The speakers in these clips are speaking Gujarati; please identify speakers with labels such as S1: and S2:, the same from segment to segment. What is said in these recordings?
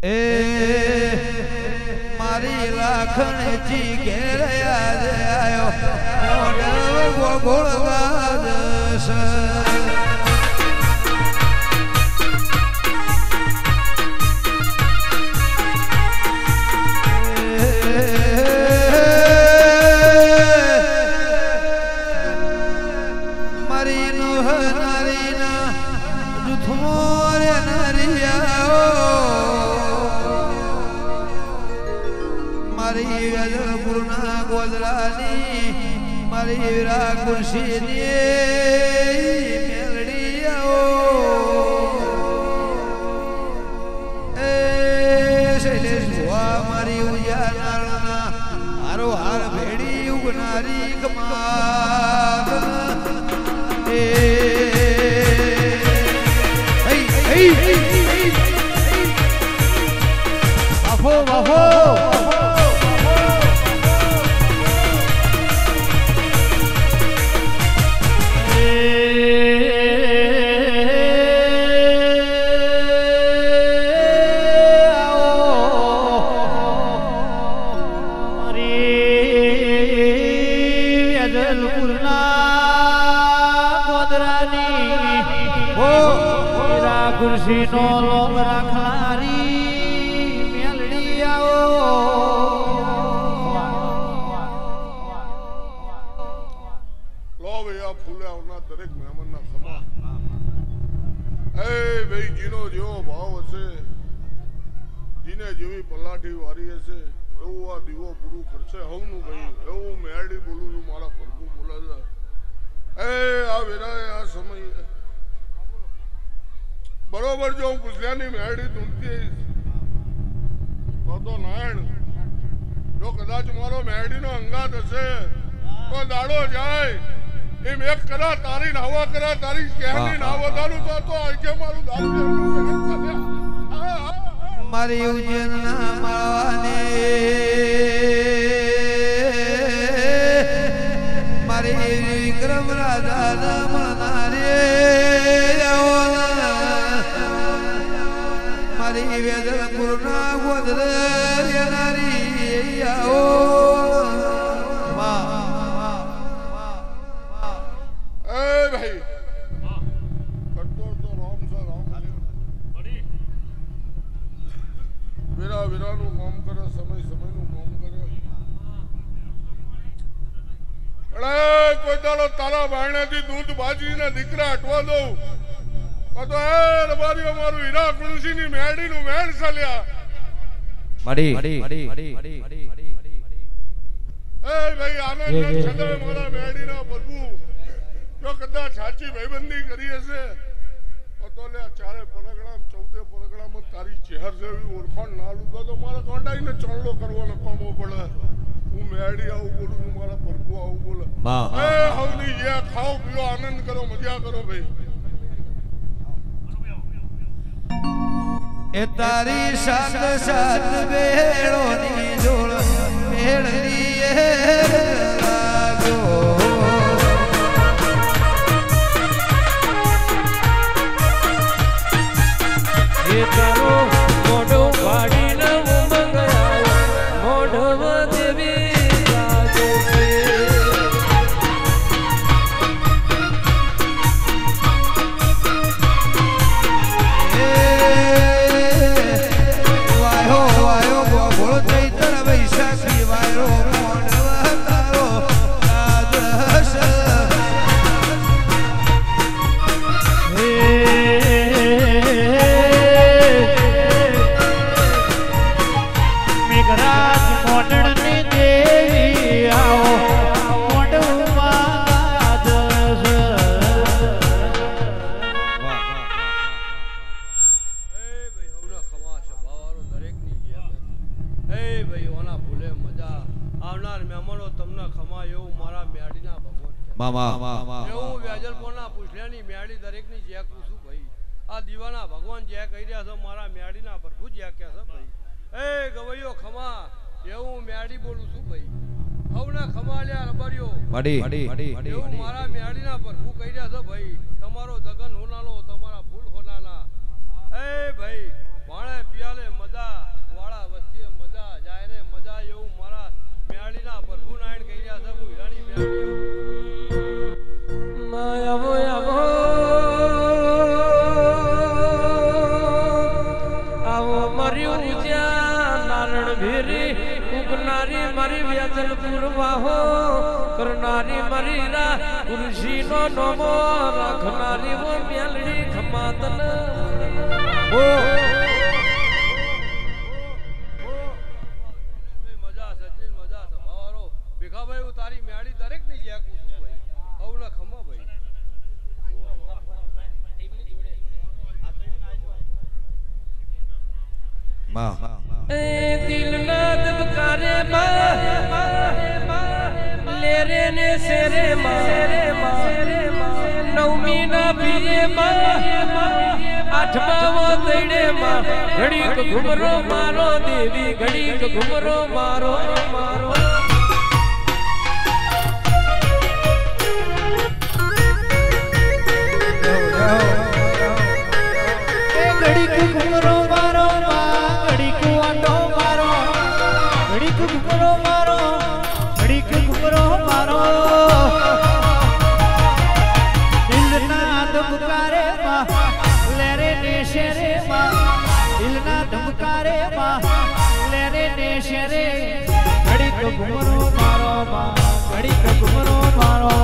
S1: એ મારી લાખણજી ઘેર યાદ આયો મોઢવ ગોગોળવાદ મારી નોહ નારીના જુથમોર મારી વેદપુરના ગોદરાની મારી વીરા ખુરશીની મેલડી એ શૈલેષ ભુવા મારી ઉજાનાળના હારો હાર ભેડી ઉગનારી કમાત બાફો બાફો ખુરશી નો લોક રાખનારી મેલડી આવો
S2: લો ભાઈ આ ફૂલે આવનાર દરેક મહેમાનના ખમા એ ભાઈ જીનો જેવો ભાવ હશે જીને જેવી પલાઠી વારી હશે એવું આ દીવો પૂરું કરશે હવનું ભાઈ એવું મેરડી બોલું છું મારા પ્રભુ બોલે છે એ આ વેરાએ આ સમય બરોબર જો હું પૂછલ્યાની મેરડી ઢૂંઢતી તો નારાયણ જો કદાચ મારો મેરડીનો અંગાત હશે તો દાડો જાય એમ એક કરા તારી નાવા કરા તારી કહેની ના વધારું તો આકે મારું દારૂ
S1: મારી ઉજ્જૈનના માળવાને મારી વિક્રમ રાજા મનારે મારી વેદપુરના ગોદરારી આવો
S2: એ ભાઈ કટોર તો રામ છે રામ વેરા વેરાનું કામ કરે સમય સમયનું કામ કરે અરે કોઈ દાડો તારા બાયણાથી દૂધ બાજીને દીકરા હટવા દઉં તો એ રબારીઓ મારું હીરા કુણસીની મેરડીનું મેળ ચાલ્યા
S1: મડી
S2: એ ભાઈ આનંદ છગડે મારા મેરડીના પ્રભુ જો કદાચ સાચી ભાઈબંધી કરી હશે તો લે ચારે પરગણા 14 પરગણામાં તારી ચહેર જેવી ઓળખાણ ના લીધો તો મારા કોંડાઈને ચણલો કરવાનો કામો પડે હું મેરડી આવું બોલું છું મારા પ્રભુ આવું બોલે એ હવની જે ખાઓ પીઓ આનંદ કરો મજા કરો ભાઈ
S1: એ તારી સાત સાત બેડોની જોડ મેળવી લાગ્યો એ તારો મોઢો વાડીને ઉમંગ મોઢમાં દેવી લાગે
S3: એવું વ્યાજલપોના પૂછલ્યાની મેળી દરેકની જ્યાં પૂછું ભાઈ આ દીવાના ભગવાન જ્યાં કહી રહ્યા છો મારા મેળીના પ્રભુ જ્યાં કહે છે ભાઈ એ ગવૈયો ખમા એવું મેળી બોલું છું ભાઈ હવના ખમાલ્યા રબડિયો એવું મારા મેળીના પ્રભુ કહી રહ્યા છે ભાઈ તમારો દગન હોનાનો તમારા ફૂલ હોનાના એ ભાઈ ભાણે પિયાલે મજા
S4: मरी उज्या नारण भेरी उगनारी मरी व्यजलपुर वाहो करनारी मरी रा कुर्सी नो नमो रखनारी वो मेलड़ी खमातन ओ
S3: मजा सचिन मजा सवारो भिखा भाई उतारी म्याड़ी दरेक नहीं ज्या कुसु भाई औ ना खमा भाई
S4: दिल ना दबकारे ले रे ने सेरे नवमी ना पिए आठवा वो तेड़े घड़ी को घुमरो मारो देवी घड़ी को घुमरो मारो मारो
S1: घड़ी को घुमरो मारो घड़ी को आटो मारो घड़ी को घुमरो मारो घड़ी को घुमरो मारो दिल ना धमकारे ले रे नेशे रे दिल ना धमकारे ले रे नेशे रे घड़ी को घुमरो मारो घड़ी को घुमरो मारो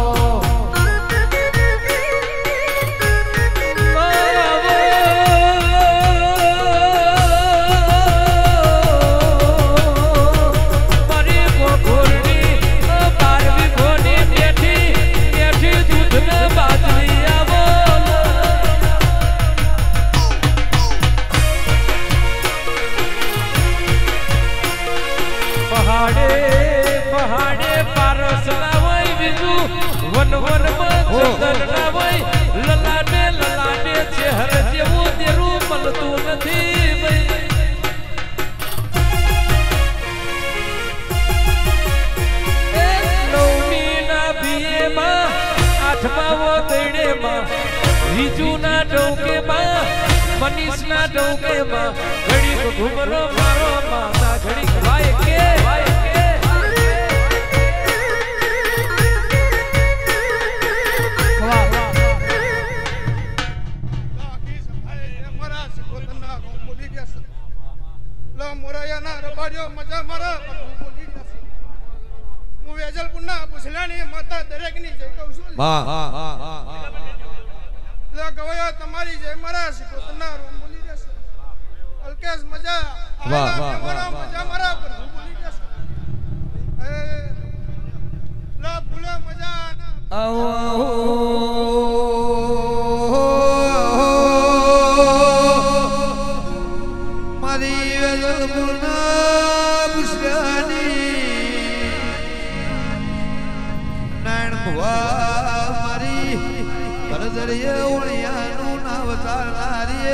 S1: मनीष ना डोके घड़ी को घुमरो मारो माता घड़ी वाए के
S5: मजा मारा वेजल पुन्हा पुसल्याने माता दरेक नी जय कौशल गवयो तुम्हारी जय मरा सिकोतना बोली जस अलकेश मजा मजा मरा प्रभु बोली जस ला भूले मजा ना
S1: मारी वेलपुना पुष्यानी नैन भुआ मारी परदरिये उड़ियानु नवतारिये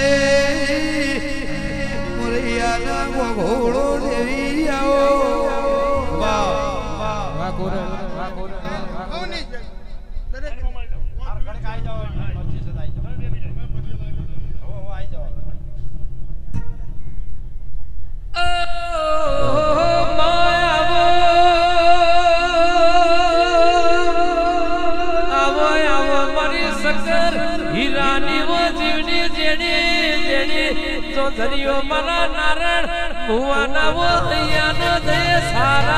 S1: मुरिया ना घोड़ो देवी आओ वाह वाह कोरे
S5: कौनी दरेक घड़क आई जाओ मर्जी से आई जाओ ओ आई जाओ
S4: धरियो मरा नारण हुआ ना वो दैया न दे सारा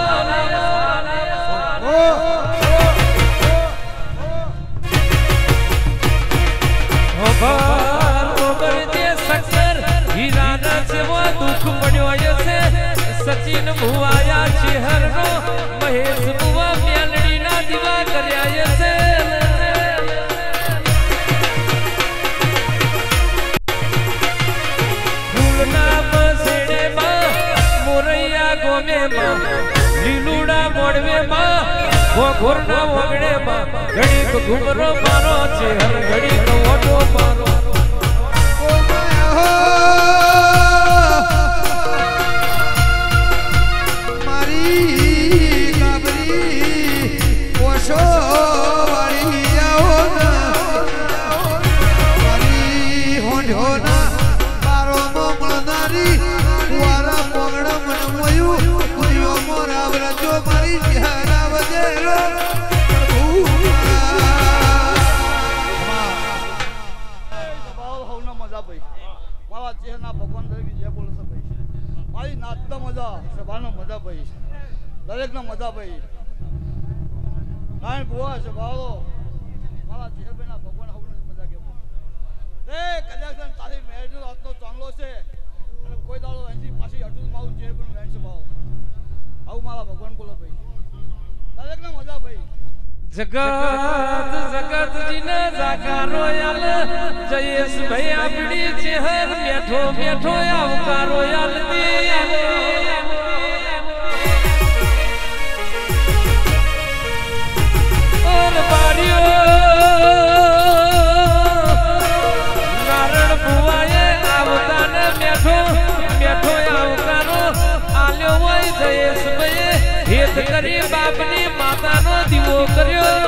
S4: हीरा से वो दुख पड़ो से सचिन भुआया शहर नो महेश बुआ मेलड़ी ना दिवा करया से लीलूड़ा मोड़वे वो घोरना वगड़े घड़ी को घुमरो मारो हर घड़ी को ओटो मारो
S1: मारी काबरी ओशो वाली आओ ना मारी होंडो ना बारो मोमनारी वारा मोगड़ा मनमयू कुरियो मोरा व्रजो मारी जिहारा वजेरो
S5: मजा भाई
S6: મારા ચહેરના ભગવાન તરીકે જે બોલે છે ભાઈ મારી નાચતા મજા સભાનો મજા ભાઈ દરેકનો મજા ભાઈ નારાયણ ભુવા છે ભાવો મારા ચહેરના ભગવાન હવને મજા કે રે કદાચ તારી મેરનો હાથનો ચાંગલો છે અને કોઈ દાડો એની પાછી અટુલ માઉ જે પણ વેણ છે ભાવ આવું મારા ભગવાન બોલે ભાઈ દરેકનો મજા ભાઈ
S4: જગત જગત જીને જાકારો યાલ જયેશ ભાઈ આપડી ચહેર બેઠો બેઠો આવકારો યાલ દે ઓર બારીઓ નારણ ભુવાએ આવતાને બેઠો બેઠો આવકારો આલ્યો હોય જયેશ ભાઈ હેત કરી બાપની માતાનો દીવો કર્યો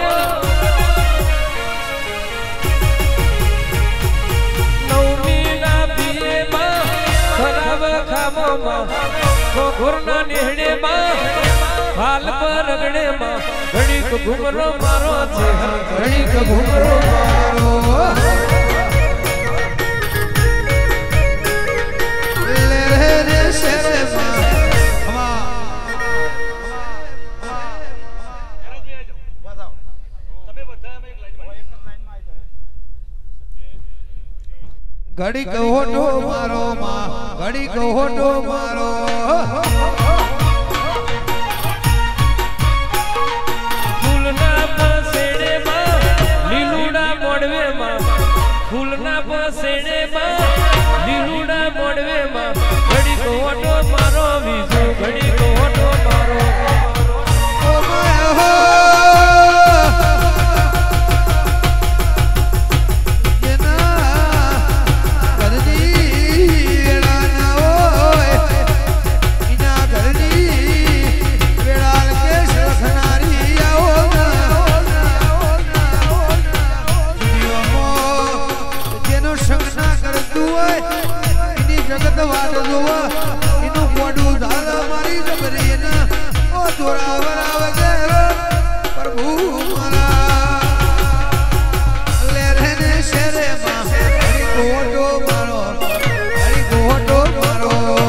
S4: નવમીના બીએમાં ખરાબ ખામોમાં ઘોઘરના નેહડેમાં હાલ પર અગડેમાં ઘડીક ઘુમરો મારો છે ઘડીક ઘુમરો મારો
S1: ઘડી કહોટો મારો માં ઘડી કહોટો મારો
S4: ફૂલના પસેડે માં લીલુડા મોડવે માં ફૂલના પસેડે માં લીલુડા મોડવે માં ઘડી કહોટો મારો બીજો ઘડી કહોટો મારો
S1: ઓ માય હો જગત વાડ જોવા એનું કોડું ધાર મારી જબરી ના ઓ થોડા વરાવ ગયા પ્રભુ મારા લે રહેને શેરે માં હરી ગોટો મારો હરી ગોટો મારો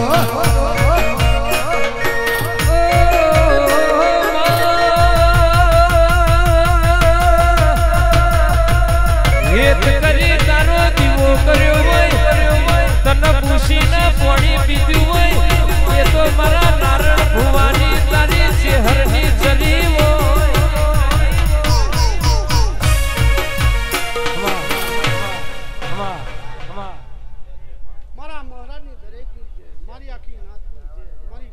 S4: હેત કરી તારો દીવો કર્યો હોય તને પૂછીને પાણી પીધું હોય એ તો મારા નારણ ભુવાની તારી શહેરની ચલી
S5: મારા મહારાજની દરેકની છે મારી આખી નાતની છે મારી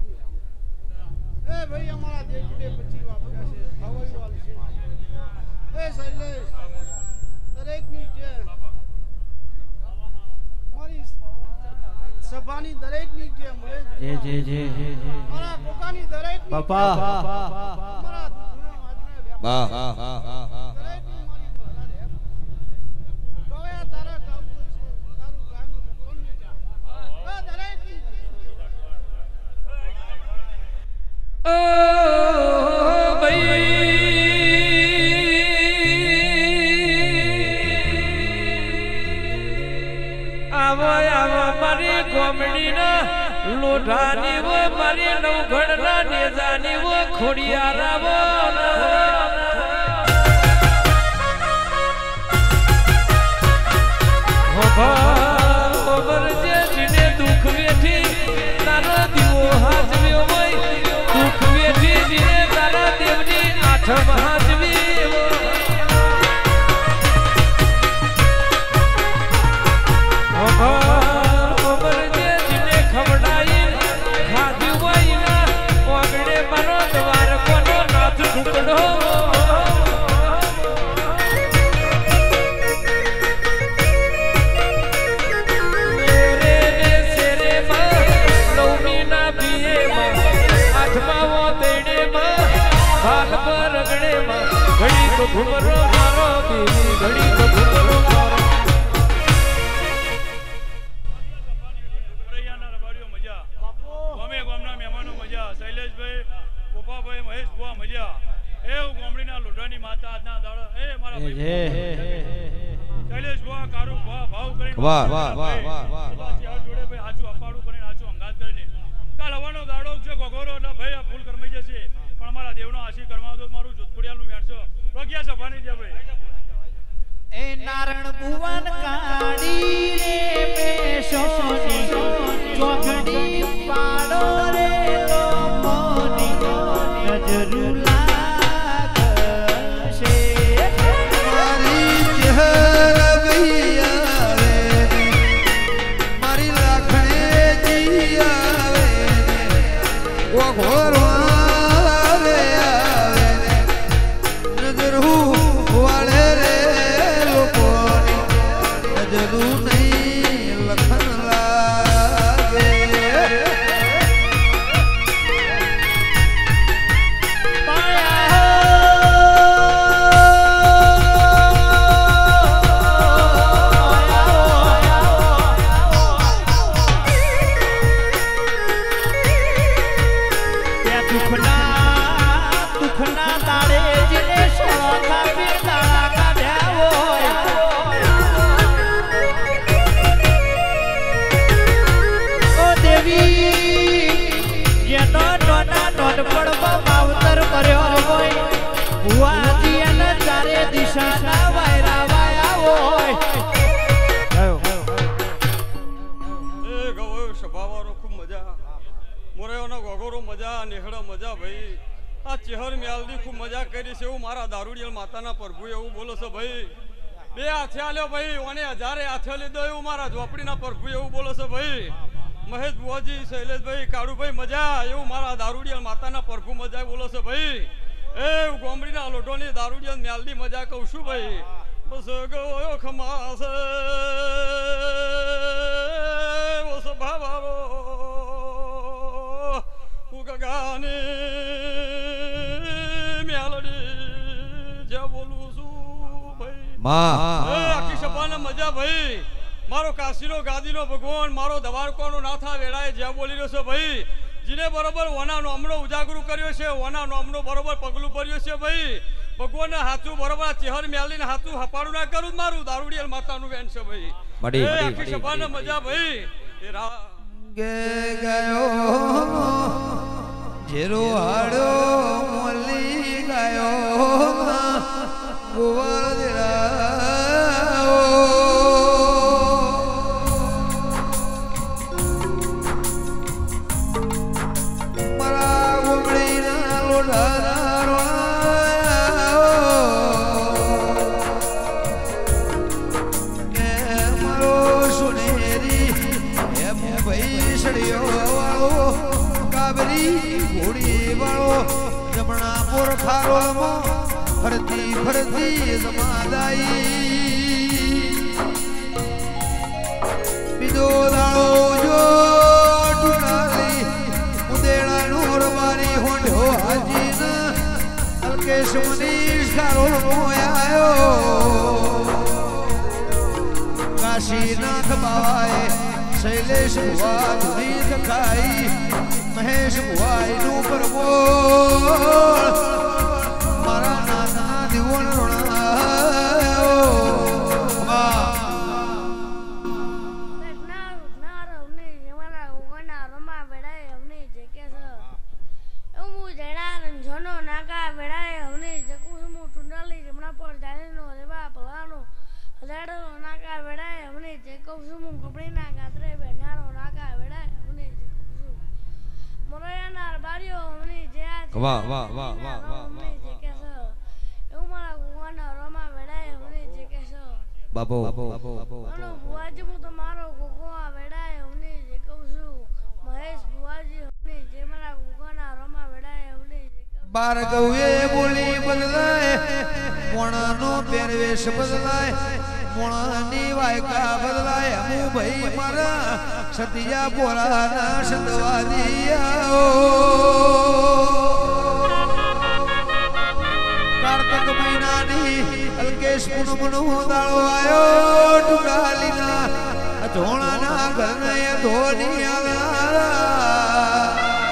S5: એ ભાઈ અમારા દેશ બે 25 વાગ્યા છે હવાઈવાલ છે એ શૈલેષ દરેકની છે મારી સભાની દરેકની છે
S1: જે
S5: મારા કોકાની દરેકની
S1: બાપા
S5: મારા દુખના વાજને
S1: વાહ હા હા હા હા
S5: દરેકની મારી મહારાજ હે ગોયા તારા ગામ છે તારું ગાયનું કોણ છે આ દરેકની
S4: ઓ ભાઈ આવો આવો મારી ગોમડીના લોઢાની વો મારી નવઘણના નેજાની વો ખોડિયારાવો ખબર જે જીને દુઃખ વેઠી તારો દીવો હાજવ્યો હોય દુઃખ વેઠી જીને તારા દેવની આઠમ હાજવી ખબર જે જીને ખવડાઈ ખાધું હોય ના ઓગડે મારો દ્વાર કોનો નાથ ઢુકડો ઘડી તો ઘુમરો મારો બીજી ઘડી તો ઘુમરો મારો
S7: મજા ગમે ગામના મહેમાનો મજા શૈલેષભાઈ ગોપાભાઈ મહેશ ભુવા મજા એ ગોમડીના લોઢાની માતા આજના દાડા એ મારા શૈલેષ ભુવા કારું ભુવા ભાવ કરીને
S4: વાહ વાહ વાહ વાહ વાહ
S7: જોડે ભાઈ હાચું અપાડું કરીને હાચું અંગાત કરીને કાલ હવાનો દાડો છે ગોગોરો એટલે ભાઈ આ ફૂલ કરમાઈ જશે પણ અમારા દેવનો આશી કરવા દો મારું જોધપુડિયાનું વેણશો પ્રગ્યા સભાની દે ભાઈ
S1: એ નારણ ભુવન કાડી રે મેશોની ચોકડી પાડો રે લોમોની નજરું લાગશે
S8: મારી ચહેરા ભૈયા રે મારી લાખણે જીયા રે ઓ ઘોરવા રે આવે નજર હું વાળે રે લોકોની નજરું નહીં લખન લાગે
S1: દુખના તાળે જીને શોખા પીતા કાઢ્યા હોય ઓ દેવી જેનો નોના નોનપણમાં માવતર કર્યો હોય ભુવાજી અને ચારે દિશાના વાયરા વાયા હોય
S3: એ ગયો સભાવાળો ખૂબ મજા મોરેઓનો ગોગોરો મજા નેહડો મજા ભાઈ આ ચેહર મ્યાલની ખૂબ મજા કરી છે એવું મારા દારૂડિયલ માતાના પ્રભુ એવું બોલો છો ભાઈ બે હાથે આલ્યો ભાઈ ઓને હજારે હાથે લીધો એવું મારા ઝોપડીના પ્રભુ એવું બોલો છો ભાઈ મહેશ બુવાજી શૈલેષભાઈ કાળુભાઈ મજા એવું મારા દારૂડિયલ માતાના પ્રભુ મજા બોલો છો ભાઈ એ ગોમડીના લોટોની દારૂડિયલ મ્યાલની મજા કહું છું ભાઈ બસ ગયો ખમાસ બસ ભાવારો ગગાને મ્યાલડી જે બોલું છું ભાઈ આખી સભાને મજા ભાઈ મારો કાશીનો ગાદીનો ભગવાન મારો દવારકોનો નાથા વેળાએ જે બોલી રહ્યો છે ભાઈ જીને બરોબર ઓના નોમનો ઉજાગરું કર્યો છે ઓના નોમનો બરોબર પગલું ભર્યો છે ભાઈ ભગવાનને હાથું બરોબર ચહેર મ્યાલીને હાથું હપાડું ના કરું મારું દારૂડિયલ માતાનું વેન છે ભાઈ આખી સભાને મજા ભાઈ એ
S8: ગે ગયો જેરો હાડો મોલી ગયો ગોવાળ મારા ગોમડીના લોઢાના મારો સુનેરી એમ ભાઈ સડિયો વાળો કાબરી ઘોડી વાળો જમણા મોર ખારોમાં ફરતી ફરતી જમાદાઈ બીજો દાડો જો ટુનાલી ઉદેડાનું રવારી હોંઢો હાજીના અલ્કેશ મનીષ ખારોનો આયો કાશીનાથ બાવાએ શૈલેષ ભુવા ધૂરી દખાઈ મહેશ ભુવાઈનું પરમોળ મારા નાના દીવણ રોણાયો
S4: વાહ વાહ વાહ વાહ વાહ બાબો
S9: ભુવાજી હું તમારો ગોગો વેડાય હું જે કહું છું મહેશ ભુવાજી હું જે મારા ગોગોના રોમા વેડાય હું
S8: બારગવે બોલી બદલાય મોણાનો પહેરવેશ બદલાય મોણાની વાયકા બદલાય હું ભાઈ મારા સતિયા બોરાના સંતવાદિયાઓ કાર્તક મહિનાની અલ્કેશ પૂનમનો દાળો આયો ટુડાલીના ધોણાના ઘરને ધોની આલા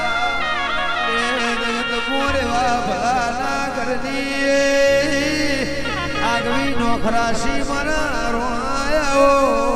S8: મોરેવા ભલાના ઘરની આગવી નોખરાશી મારા આવો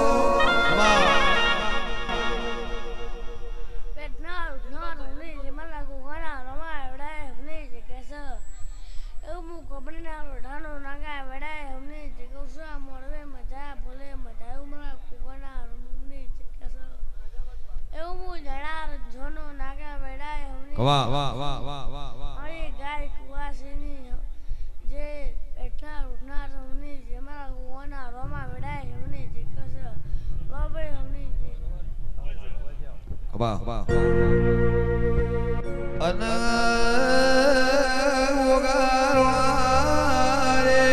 S9: પેટના ઉઠનાર હમણી જે મને ગુગાના રમા વડાય હમણી જે કેસે એવું હું કબડીના રોઢાનો નાગા વડાય હમણી જે કહું છું આ મોરવે મજા ભલે મજા એવું મને ગુગાના હમણી જે કેસે એવું હું જણા જોનો નાગા વડાય હમણી
S8: વાહ વાહ વાહ વાહ વાહ વાહ
S9: અરે ગાય કુવાસીની જે પેટના ઉઠનાર હમણી જે મને ગુગાના રમા વડાય હમણી જે કેસે બાબે હમણી જે
S8: વાહ વાહ અન ઓગારવા રે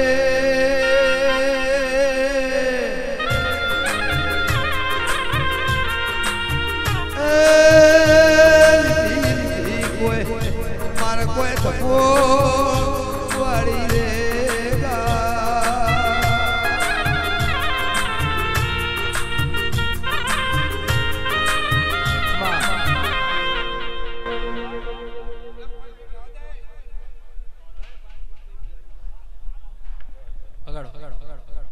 S8: કોઈ મારે કોઈ થપો વાળી રે
S4: અગાડો અગાડો અગાડો અગાડો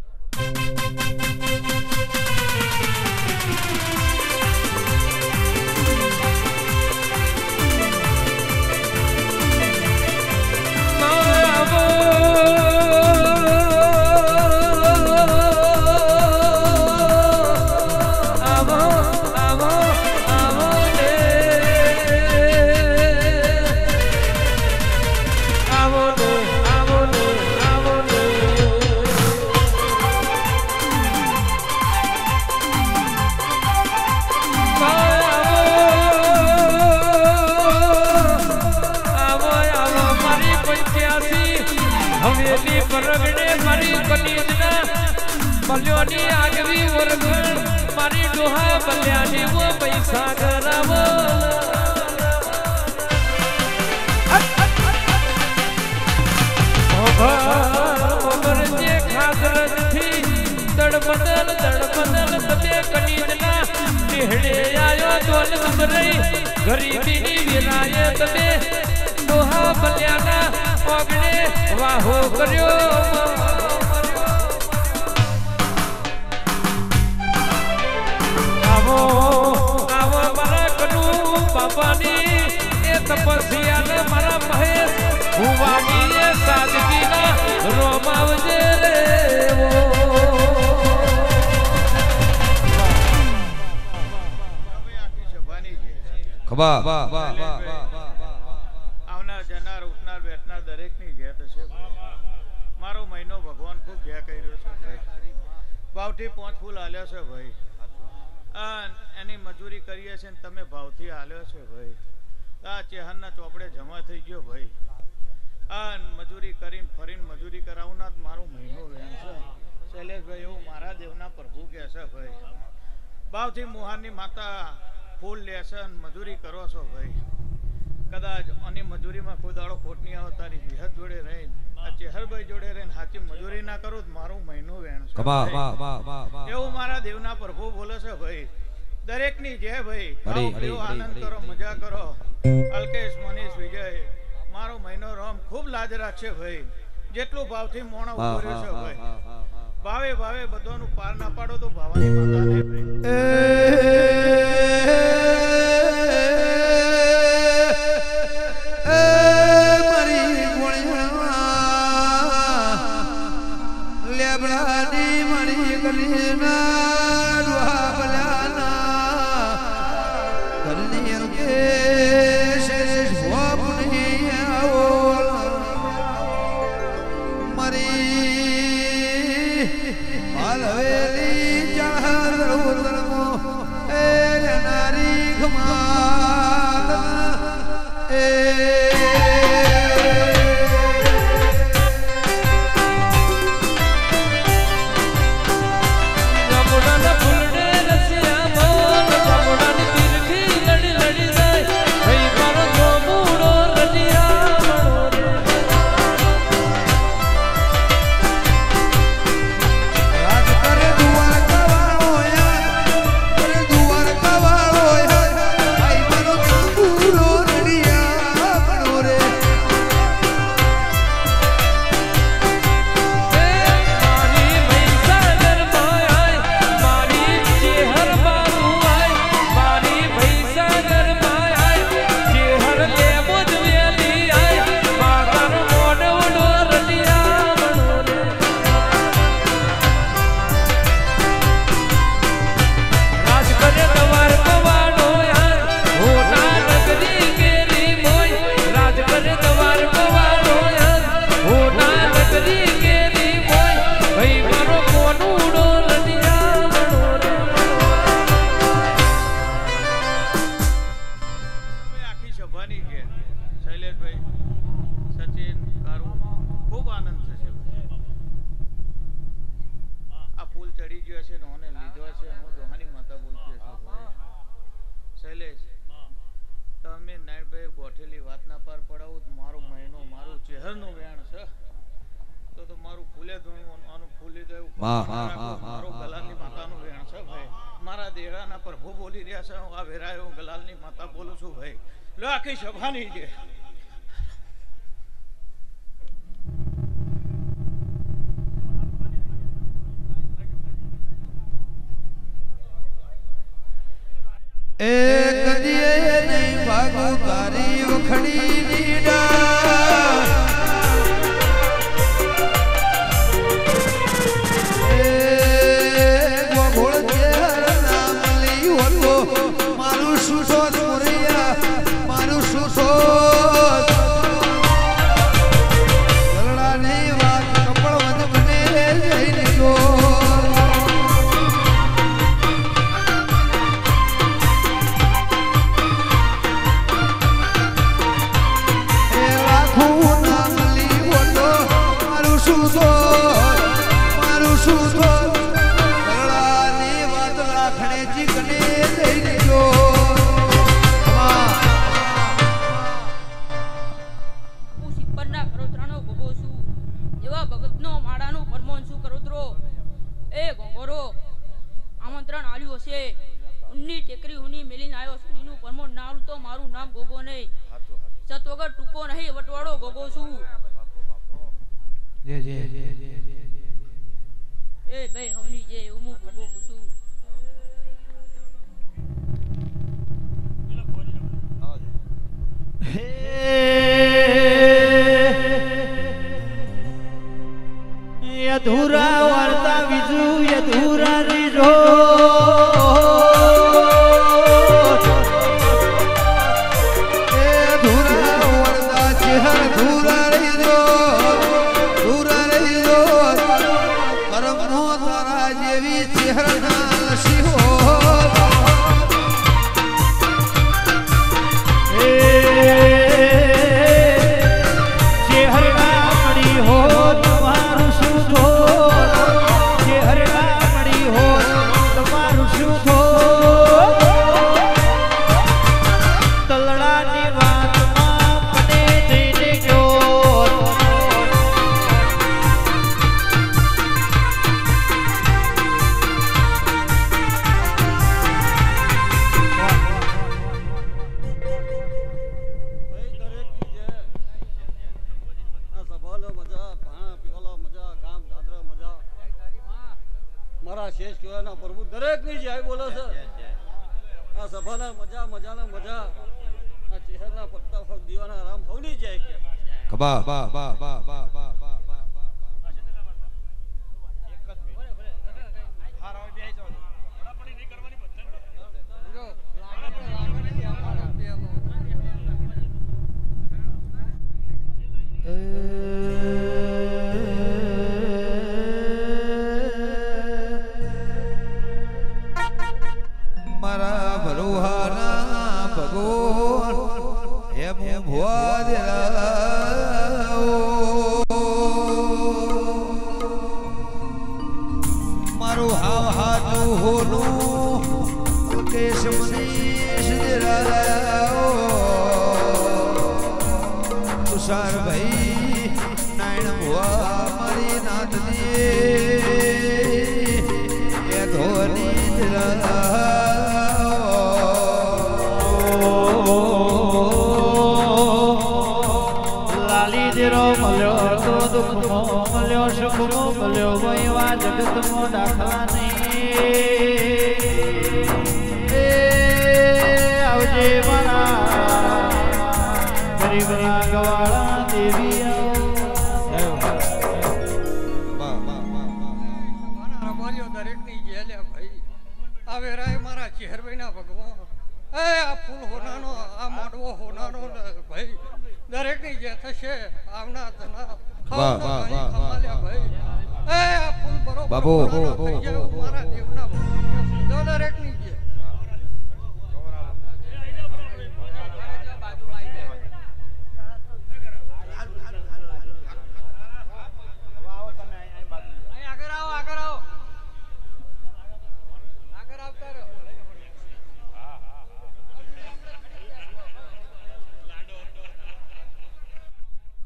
S4: હવેલી પરગડે મારી કનીજના બલ્યોની આગવી વરગણ મારી ડોહા બલ્યાની વો પૈસા કરાવો ખબર જે ખાતરથી દડબદલ તમે કનીજના નિહળે આયો દોલ નંબરઈ ગરીબીની વિરાય તમે ડોહા બલ્યાના ઓગણે વાહો કર્યો આવો આવો મારા કનુ બાપાની એ તપસ્યાને મારા મહેશ ભુવાની એ સાદગીના રોમાવજે રેવો
S8: ખબા વાહ વાહ વાહ
S6: આવનાર જનાર ઉઠનાર બેઠનાર દરેકની જય થશે મારો મહિનો ભગવાન ખૂબ જય કર્યો છે ભાઈ ભાવથી 5 ફૂલ આલ્યો છે ભાઈ એની મજૂરી કરીએ છે ને તમે ભાવથી આલ્યો છે ભાઈ આ ચેહરના ચોપડે જમા થઈ ગયો ભાઈ આ મજૂરી કરીને ફરીને મજૂરી કરાવું ના મારો મહિનો વેણ છે શૈલેષભાઈ એવું મારા દેવના પ્રભુ કહે છે ભાઈ ભાવથી મુહારની માતા ફૂલ લેશે અને મજૂરી કરો છો ભાઈ કદાચ આની મજૂરીમાં કોઈ દાડો ખોટ નહીં આવે તારી વિહત જોડે રહીને આ ચેહરભાઈ જોડે રહીને સાચી મજૂરી ના કરું મારું મહિનો વેણ છે એવું મારા દેવના પ્રભુ બોલે છે ભાઈ દરેકની જય ભાઈ આનંદ કરો મજા કરો અલ્કેશ મનીષ વિજય મારો મહિનો રામ ખૂબ લાજ રાખશે ભાઈ જેટલું ભાવથી મોણો ઉભો રહ્યો છે ભાઈ ભાવે ભાવે બધાનું પાર ના પાડો તો ભાવાની માતાને
S8: મારી ગોળિયા લેબડાની મારી ગલીના ડોહા બલાના ગલની અલકેશ ભોપની આવો મારી હાલ હવેલી ચાદર ઉતરમો એ નારી ખમાત એ
S6: નાયણભાઈ ગોઠેલી વાત ના પાર પડાવું તો મારો મહિનો મારું ચહેરનું વેણ છે તો મારું ફૂલે ધોણું આનું ફૂલી ગયું મારું ગલાલની માતાનું વેણ છે ભાઈ મારા દેરાના પ્રભુ બોલી રહ્યા છે હું આ વેરાયો હું ગલાલની માતા બોલું છું ભાઈ લો આખી સભાની છે
S8: એ કદીએ નહીં ભાગો તારી વખડી નીડા એ ગોળ ચેહર નામ લઈ હોતો મારું સુસો મોરિયા મારું સુસો ગલડાની વાત કપળ વધ બને જઈને જો
S10: આમંત્રણ આલ્યું હશે ઉન્ની ટેકરી ઉની મેલીને આવ્યો છું એનું પરમો નામ તો મારું નામ ગોગો નહીં સત વગર ટૂંકો નહીં વટવાડો ગોગો છું એ ભાઈ હવની જે હું ગોગો છું
S1: અધૂરા વાર્તા બીજું અધૂરા રીજો
S8: ધૂરા વાર્તા ચહેર ધૂરા રીજો કરમો તારા જેવી ચહેર ના શિવો
S6: શેષ કહેવાના પ્રભુ દરેક ની જય બોલે છે આ સભાના મજા મજાના મજા આ ચહેરના પત્તા દીવાના રામ સૌની જય કે
S8: કબા બા બા બા બા બા બા મારા ભરોહાના ભગવાન એમ મારું હાવ હાથું હોનું કેશ મનીષ તુષાર ભાઈ નાયણ ભુવા મારી નાથની એ ધોની
S1: લાલી જેરો મળ્યો તો દુઃખમો મળ્યો સુખમો મળ્યો વૈવા જગતમો દાખલા નહીં આવજે મારા ગરીબના ગવાળા દેવી
S3: દરેક ની જેલે ભાઈ આવે રાય મારા ચહેરભાઈના ભગવાન એ આ ફૂલ હોનાનો આ મોડવો હોનાનો ભાઈ દરેક ની જે થશે આવના ધના ખમાલ્યા ભાઈ એ આ ફૂલ બરોબર
S8: બાબુ
S3: મારા દેવના ભગવાન દરેક ની જે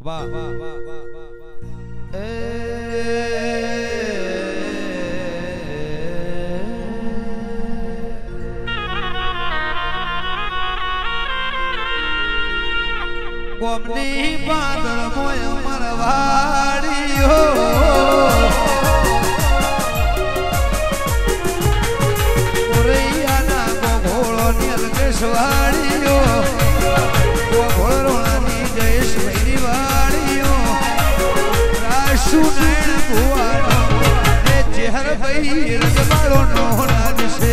S8: વાહ વાહ વાહ વાહ વાહ વાહ એ ગોમની પાદર મોય મરવાડીઓ ઉરૈયાના ગોગોળો નિર્દેશવાડીઓ ગોગોળોની જયેશભાઈની વાડીઓ રાશુનારાયણ ભુવાનો એ ચેહરભાઈ રજવાડો નો રાજ છે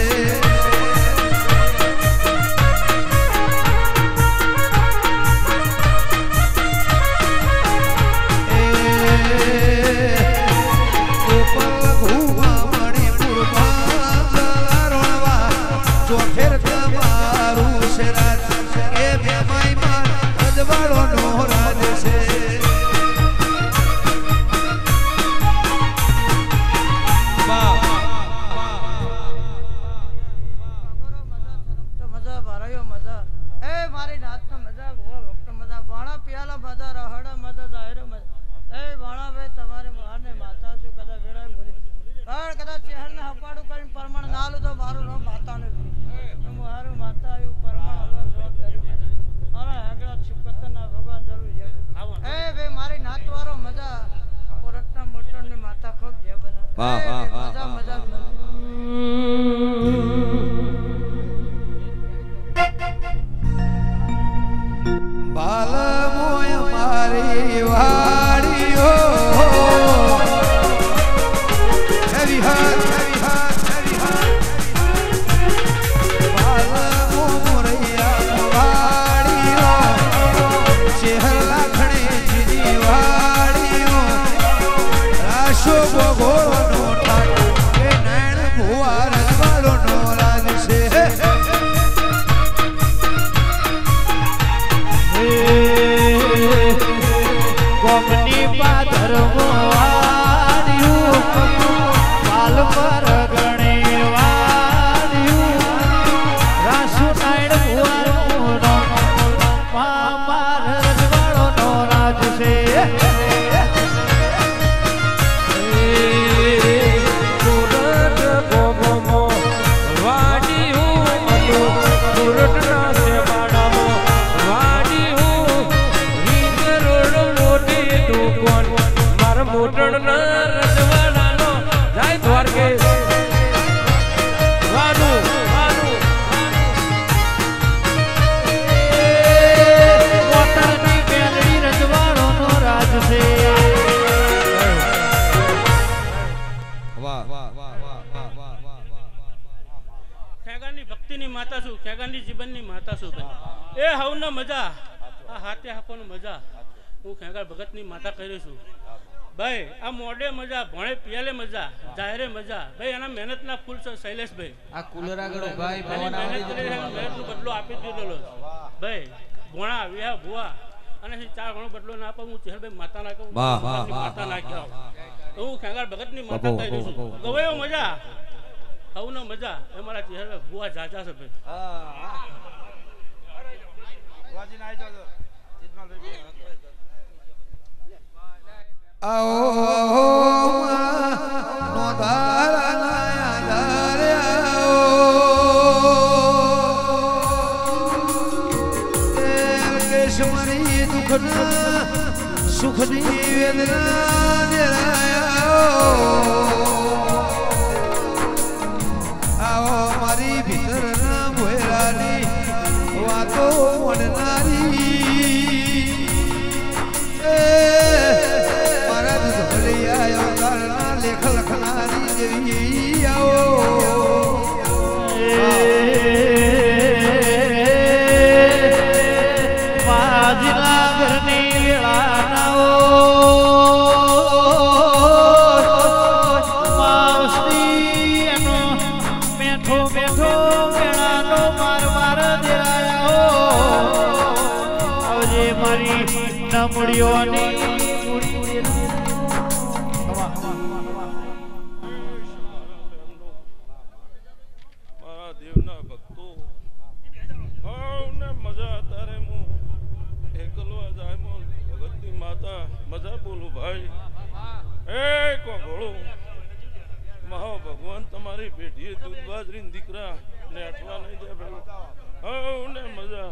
S11: માતા મજા બોલું ભાઈ એ કોગોળો મહો ભગવાન તમારી પેઢીએ દૂધ બાજરી દીકરા ને અઠવા નહીં દે ભાઈ હવ ને મજા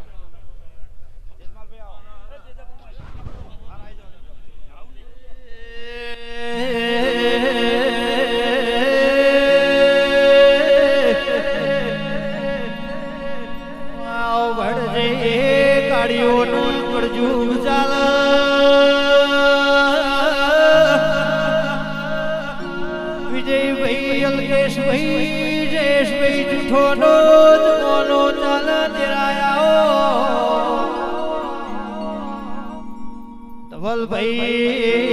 S1: ગાડીઓનું પડજું ચાલ વિજયભાઈ અલ્કેશભાઈ જયેશભાઈ જૂઠોનો જ મોનો ચાલ તેરાયા ધવલભાઈ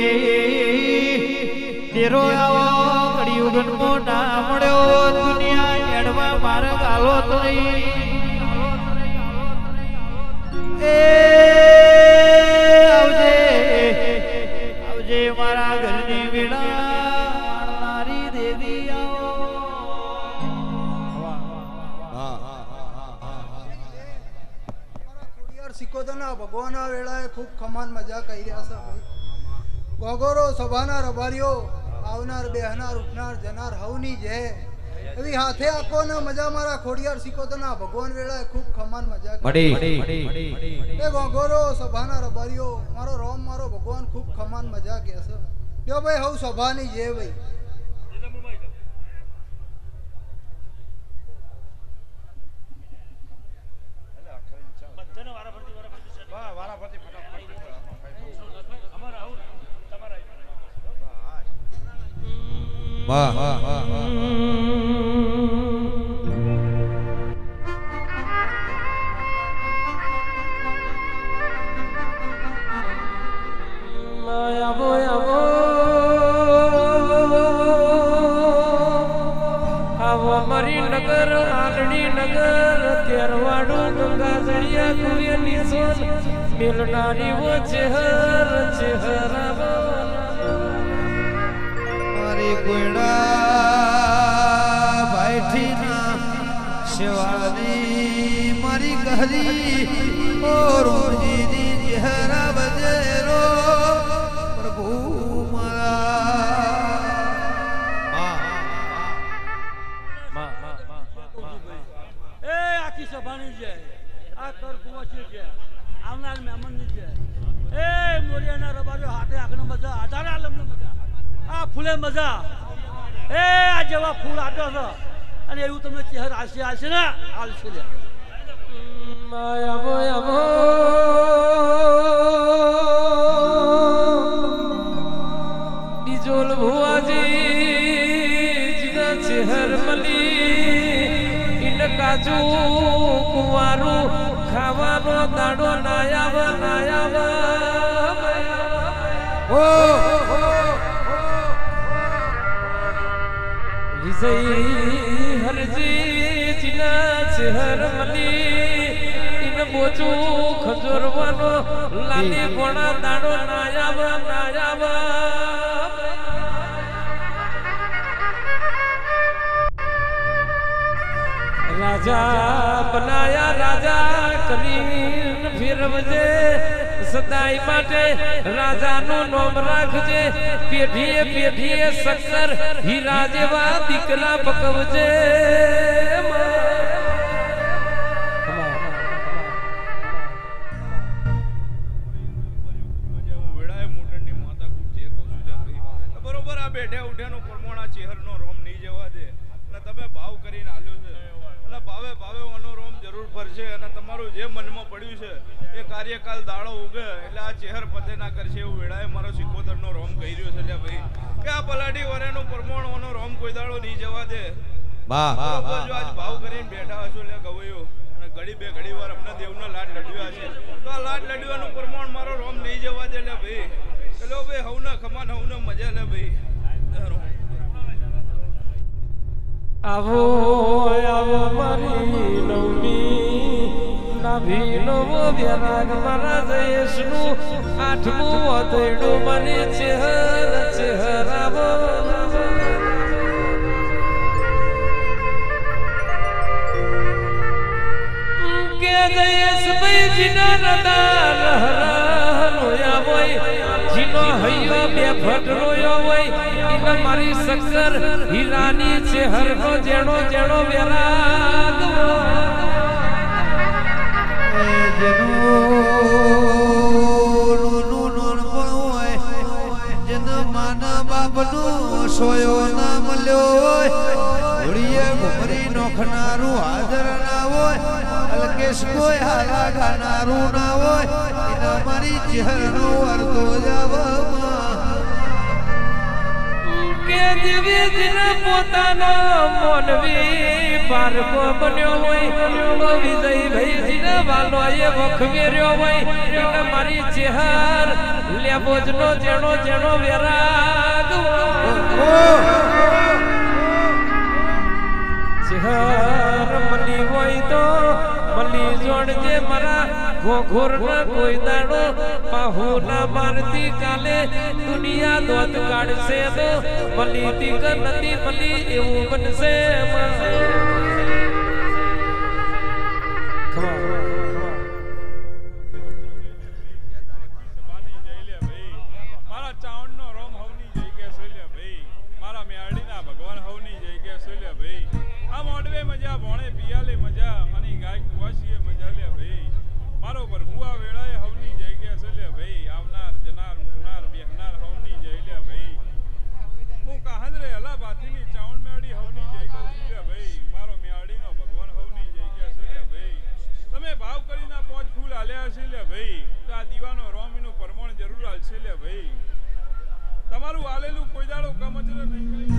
S1: તેરો આવો કળિયુગન મોટા મળ્યો દુનિયા એડવા મારે ગાલો તો નહીં આવજે આવજે મારા ઘરની વેળા દેવી
S5: સિકોતરના ભગવાનના વેળાએ ખૂબ ખમાન મજા કરી રહ્યા છે ભાઈ ગોગોરો સભાના રબારીઓ આવનાર બેહનાર ઉઠનાર જનાર હવની જય એવી હાથે આખો ને મજા મારા ખોડિયાર સિકોતરના ભગવાન વેળાએ ખૂબ ખમાન મજા કરી એ ગોગોરો સભાના રબારીઓ મારો રોમ મારો ભગવાન ખૂબ ખમાન મજા કે છે લ્યો ભાઈ હવ સભાની જય ભાઈ
S8: વાહ વાહ વાહ
S4: મારી નગર આલડી નગર તેરવાડું ગંગા જડિયા કુવેની સોન મિલનારી વો ચહેર ચહેરા
S8: મારી કોયડા ભાઈઠી ના શિવાળી મારી ગહરી ઓ રોજીની ચહેરા બજેરો પ્રભુ
S6: સભાની છે આ તર કુંવર છે આવનાર મહેમાનની છે એ મોરિયાના રબારીઓ હાથે આંખને મજા આધારે આલમને મજા આ ફૂલે મજા એ આ જેવા ફૂલ આપ્યો છે અને એવું તમને ચહેર આવશે ને આવશે લે
S4: બીજોલ ભુવાજી જીના ચહેર મલી કાજુ કુવારું ખાવાનો દાડો નાયાવ વિજય હરજી જીના ચહેર મલી ઇન બોચું ખજોરવાનો લાલી પોણા દાડો નાયાવ રાજા બનાયા રાજા કરીને ફેરવજે સદાય માટે રાજાનું નામ રાખજે પેઢીએ પેઢીએ સક્કર હીરા જેવા દીકરા પકવજે
S11: બરોબર આ બેઠે ઉઠ્યાનો પરમોણા ચહેરનો રોમ નહીં જવા દે અને તમે ભાવ કરીને આલ્યો છે અને ભાવે ભાવે ઓનો રોમ જરૂર ભરશે અને તમારું જે મનમાં પડ્યું છે એ કાર્યકાલ દાડો ઉગે એટલે આ ચહેર પતે ના કરશે એવું વેળાએ મારો સિકોતરનો રોમ કહી રહ્યો છે લ્યા ભાઈ કે આ પલાટી વરેનો પરમોણ ઓનો રોમ કોઈ દાડો નહીં જવા દે વાહ વાહ જો આજ ભાવ કરીને બેઠા હશો લે ગવયો અને ઘડી બે ઘડી વાર અમને દેવનો લાડ લડ્યો છે તો આ લાડ લડવાનું પરમોણ મારો રોમ નહીં જવા દે લે ભાઈ ચલો ભાઈ હવના ખમાન હવના મજા લે ભાઈ
S4: આવો આવો મારી નવમી નાભીનો વ્યારાગ મારા જયેશનું આઠમું અતૈડું મારી ચહેરાવો કે જયેશ ભાઈ જીના રતા લહરા લોયા હોય જીનો હૈયો બે ફટ રોયો હોય ઈને મારી શક્કર હીરાની છે હરનો જેણો જેણો વેરાગ
S8: સોયો ના મળ્યો હોય ઘોડીએ ઘુમરી નોખનારું હાજર ના હોય અલકેશ કોઈ હારા ગાનારું ના હોય એના મારી ચહેરનો વર્તો જાવામાં
S4: કે દિવ્ય પોતાનો મોનવી પારકો બન્યો હોય વિજય ભાઈ જીને વાલો એ વખવેર્યો હોય એને મારી ચહેર લેબોજનો જેણો જેણો વેરાગ ચહેર મલી હોય તો મલી જોડજે મારા ઘોઘોર ના કોઈ દાડો પાહુ ના મારતી કાલે દુનિયા દોત કાઢશે તો મલી તી કે નથી મલી એવું બનશે
S11: તમારું આલેલું કોઈ દાડો કમચરો નહીં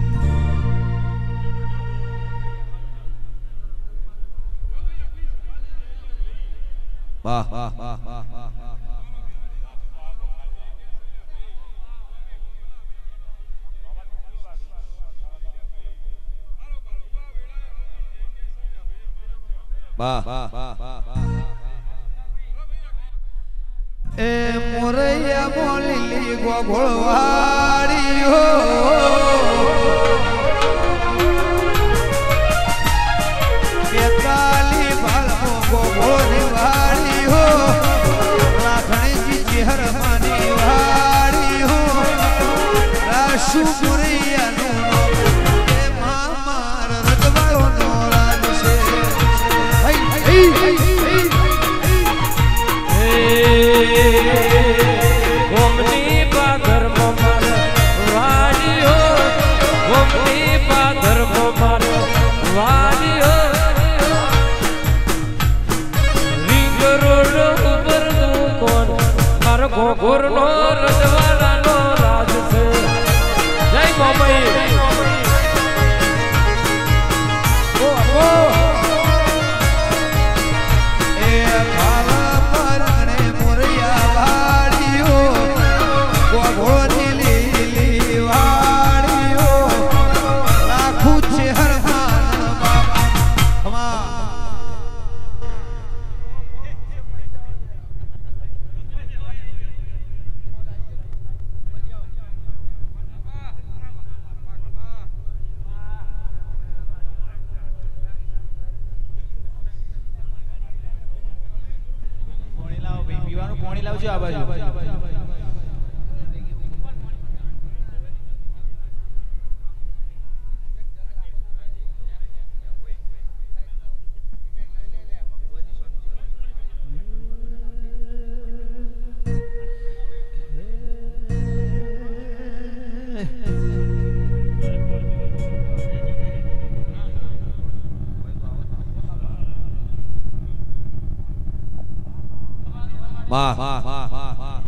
S8: વાહ વાહ વાહ વાહ વાહ વાહ વાહ વાહ એ મોરૈયા બોલી ગોગોળવાડી હો બેતાલી ભાલમો ગોગોળની વાડી હો રાખણીજી ચહેર માની વાડી હો રાશુ મુરૈયાનું એ મામાર રજવાળો નો રાજ છે
S4: ગોમની પાદર મમાર વાડીઓ ગોમની પાદર મમાર વાડીઓ રીંગ રોડ ઉપર દુકોન માર ગોગોર નો રજવાડા નો રાજ છે જય મોમઈ
S12: પાણી લાવજો આ બાજુ
S8: વાહ વાહ વાહ વાહ વાહ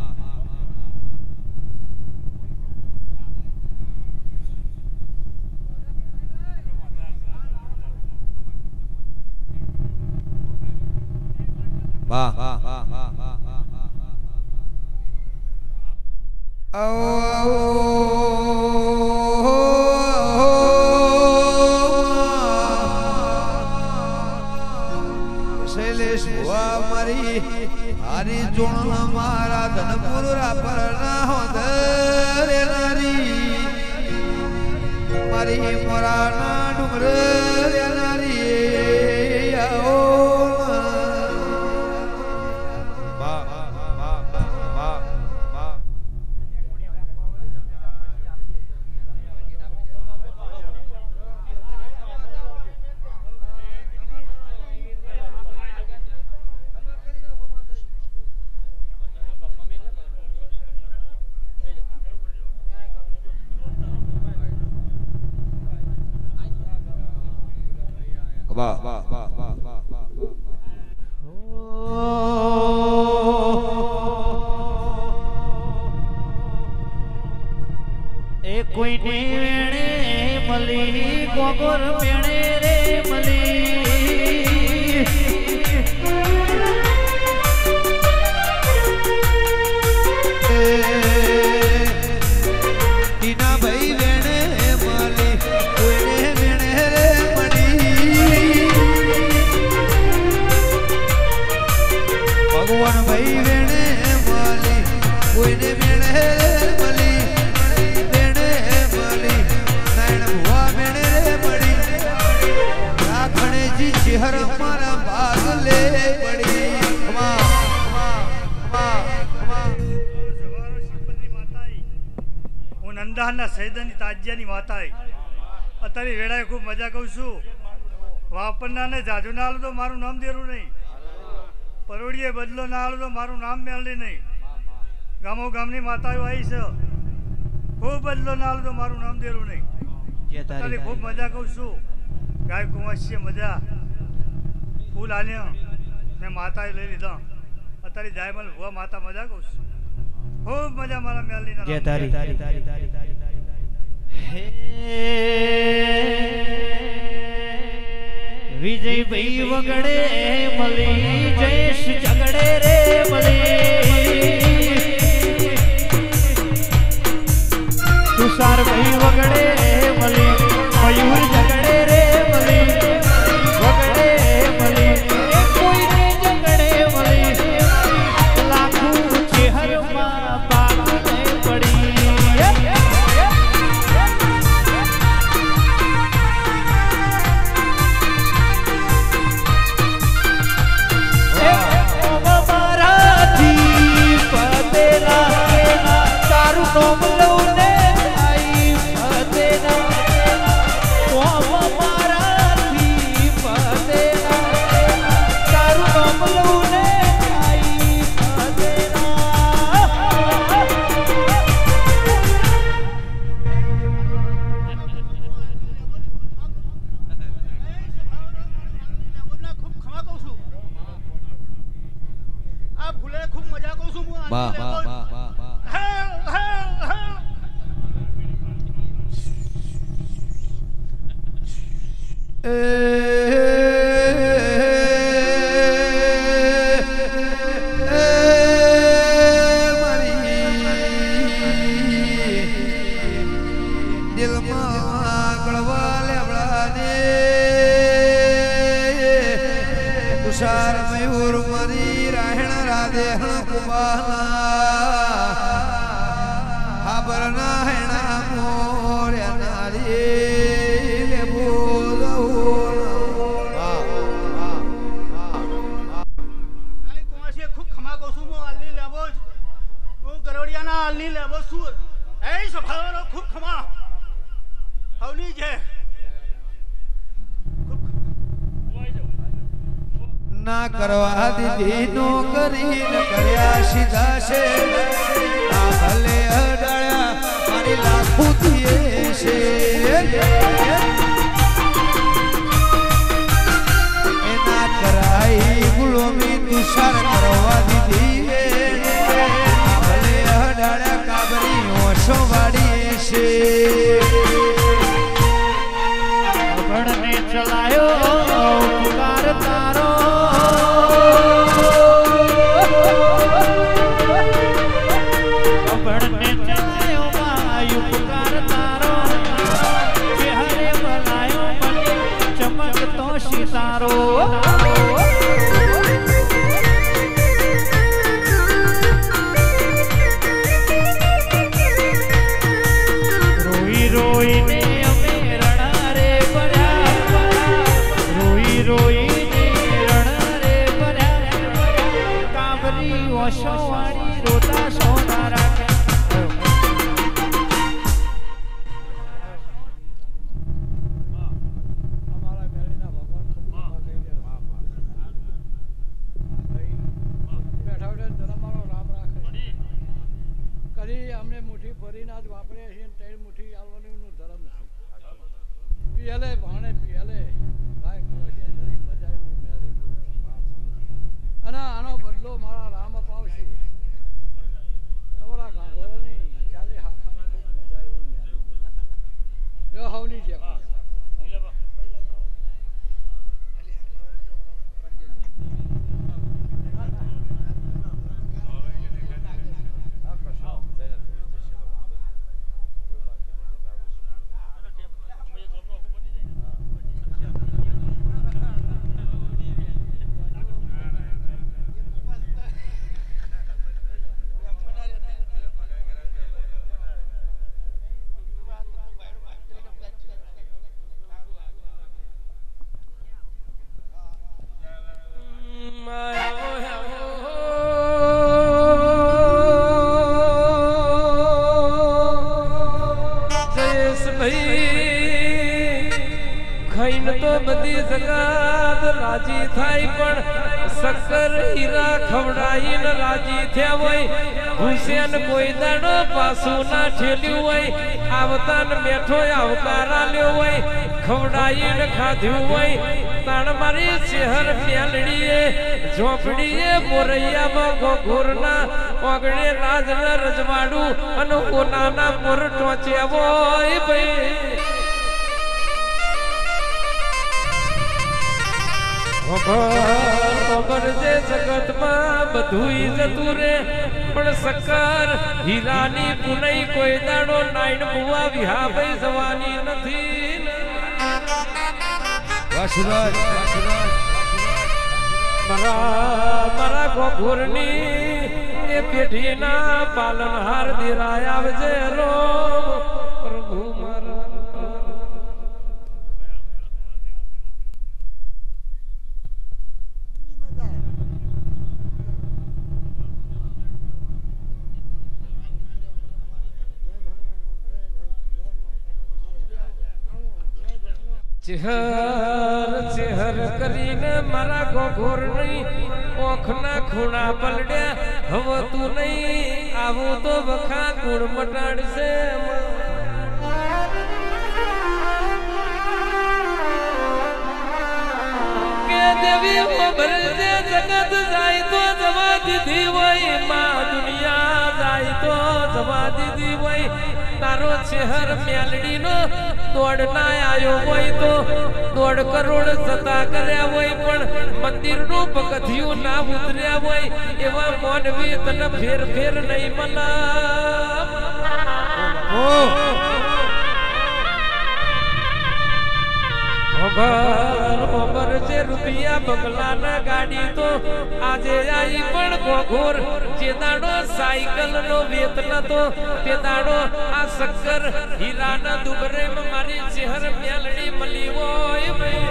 S8: વાહ વાહ વાહ વાહ વાહ શૈલેષ ભુવા મારી હારી જોણ મારા ધનપુર રાપર ના હોદર નારી મારી મોરાના ડુંગર નારી આવો વાહ વાહ વાહ વાહ
S7: અમદાવાદના સૈદાની તાજિયાની માતાએ અત્યારે વેળાએ ખૂબ મજા કહું છું. વાપરના ને જાજુ ના આલું તો મારું નામ દેરું નહીં. પરોડીએ બદલો ના આલું તો મારું નામ મેળવી નહીં. ગામો ગામની માતાઓ આવી છે. ખૂબ બદલો ના આલું તો મારું નામ દેરું નહીં. અત્યારે ખૂબ મજા કહું છું. ગાય કુંવર મજા ફૂલ આલ્યા ને માતાએ લઈ લીધા. અત્યારે જાયમલ ભુવા માતા મજા કહું છું. ખૂબ મજા મારા મેલની
S1: વિજય ભાઈ વગડે મળી જયેશ ઝગડે રે મળી તુષાર ભાઈ વગડે મળી મયુર ઝગડે રે મળી વગડે મળી કોઈને ઝગડે મળી લાખું ચહેરમાં પાક પડી
S8: तुषार मयूर मरी राहण राधे कुबाना हैना मोर्या नारी ले बोलो
S6: खूब खमा को सुमो अल्ली लेबो वो गरोड़िया ना अल्ली लेबो सुर ए सफारो खूब खमा हवनी जे
S8: ना करवा दीदी नौकरी न कर्या सीधा से ना भले अडाया मारी लाखों दिए से ना कराई गुलामी तुषार करवा दीदी भले अडाया काबरी ओशो वाड़ी से
S1: भड़ने चलायो पुकार तारो सितारो रोई रोई ने अमे रणा रे भर्या रोई रोई ने रणा रे भर्या काबरी ओशो वाड़ी रोता सोना राखे
S4: તો બધી જગત રાજી થાય પણ સક્કર હીરા ખવડાઈને રાજી થયા હોય હુસેન કોઈ દાડો પાછું ના ઠેલ્યું હોય આવતાન બેઠો આવકાર આલ્યો હોય ખવડાઈને ખાધ્યું હોય તાણ મારી શહેર પ્યાલડીએ ઝોપડીએ મોરૈયામાં ગોઘોરના ઓગણે રાજના રજવાડું અને કોનાના મોર ટોચ્યા હોય ભાઈ ખબર છે જગતમાં બધું જતું રે પણ સક્કર હીરાની પુનઈ કોઈ દાડો નાઈન બુવા વિહા ભાઈ જવાની નથી મારા ગોઘોરની એ પેઢીના પાલનહાર દિરાય આવજે રો પ્રભુ મારા ચહેર ચહેર કરીને મારા ગોઘોરની ઓખના ખૂણા પલડ્યા હવે તું નહીં આવું તો વખા ગુણ મટાડશે કે દેવી ભરજે જગત જાય તો જવા દીધી હોય માં દુનિયા જાય તો જવા દીધી હોય તારો ચહેર મેલડી નો દોડ ના આયો હોય તો 1.5 કરોડ જતા કર્યા હોય પણ મંદિર નું પગથિયું ના ઉતર્યા હોય એવા મોનવી તને ફેર ફેર નહીં મના ખબર છે રૂપિયા બંગલાના ગાડી તો આજે આવી પણ ગોઘોર જે દાડો સાયકલ નો વેત નતો તે દાડો આ સક્કર હીરાના દુબરે મારી ચહેર મેલડી મળી હોય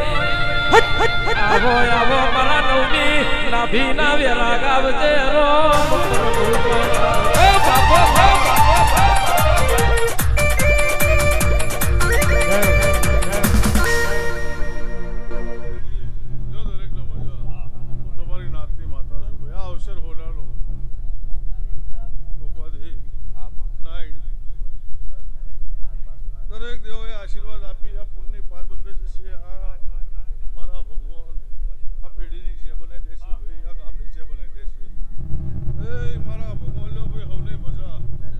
S4: આવો આવો મારા નવમી નાભી ના વેરા ગાવજે રો બાપો
S2: દરેક દેવોએ આશીર્વાદ આપી આ પુણ્ય પાર બંધ જશે આ મારા ભગવાન આ પેઢીની જે બનાવી દેશે ભાઈ આ ગામની જે બનાવી દેશે એ મારા ભગવાન લો ભાઈ હવને મજા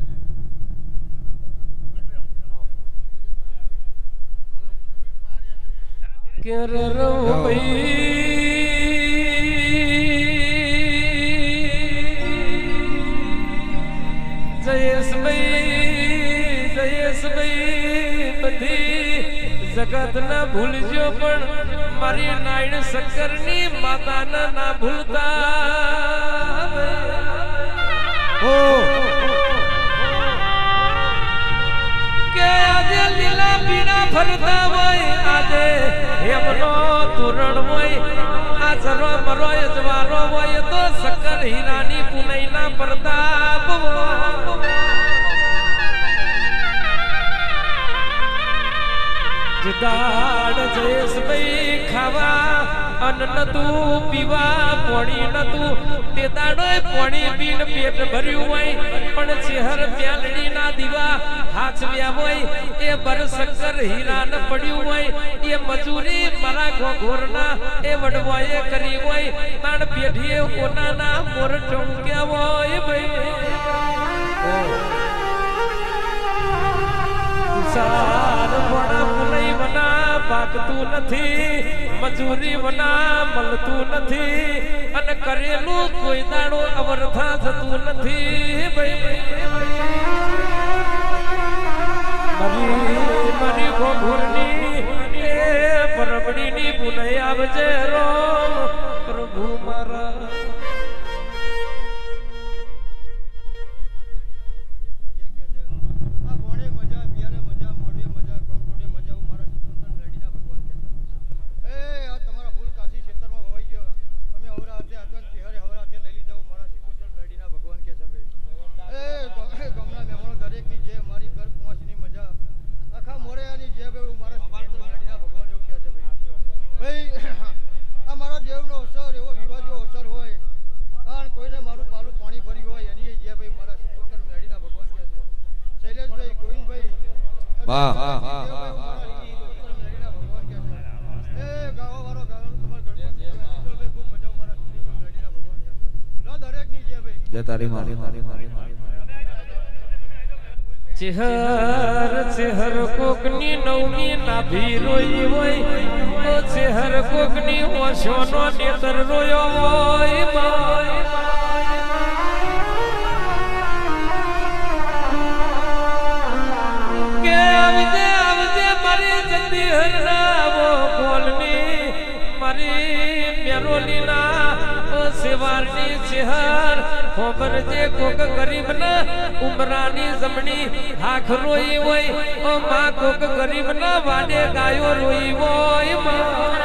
S4: કેર રો ભાઈ જયેશભાઈ બધી જગત ના ભૂલજો પણ મારી નાઈણ સક્કર ની માતા ના ભૂલતા કે આજે લીલા પીણા ફરતા હોય આજે હેમનો તોરણ હોય આ જરો મરો જવારો હોય તો સક્કર હીરાની પુનઈ ના પ્રતાપ દાડ જયેશભાઈ ખાવા અન્ન નતું પીવા પાણી નતું તે દાડો પાણી પીને પેટ ભર્યું હોય પણ ચહેર પ્યાલડી ના દીવા હાચવ્યા હોય એ બર સક્કર હીરા ન પડ્યું હોય એ મજૂરી મારા ગોઘોરના એ વડવાએ કરી હોય તાણ પેઢીએ કોનાના મોર ટોંક્યા હોય ભાઈ સાર વડા પુનઈ વના પાકતું નથી મજૂરી વના મળતું નથી અને કરેલું કોઈ દાડો અવર્થા થતું નથી મારી ગોઘોરની એ પરબડીની પુનઈ આવજે રો પ્રભુ મારા चेहर चेहर कोकनी नवमी नाभी रोई वोय ओ चेहर कोकनी वशोनो नेतर रोयो वोय माय के आवजे आवजे मारी जल्दी हरना वो बोलनी मारी मेरोली ना ओ सेवारनी चेहर खबर जे कोक गरीब ना उमरानी जमनी हाख रोई वोय ओ मां कोक गरीब ना वाडे गायो रोई वोय मां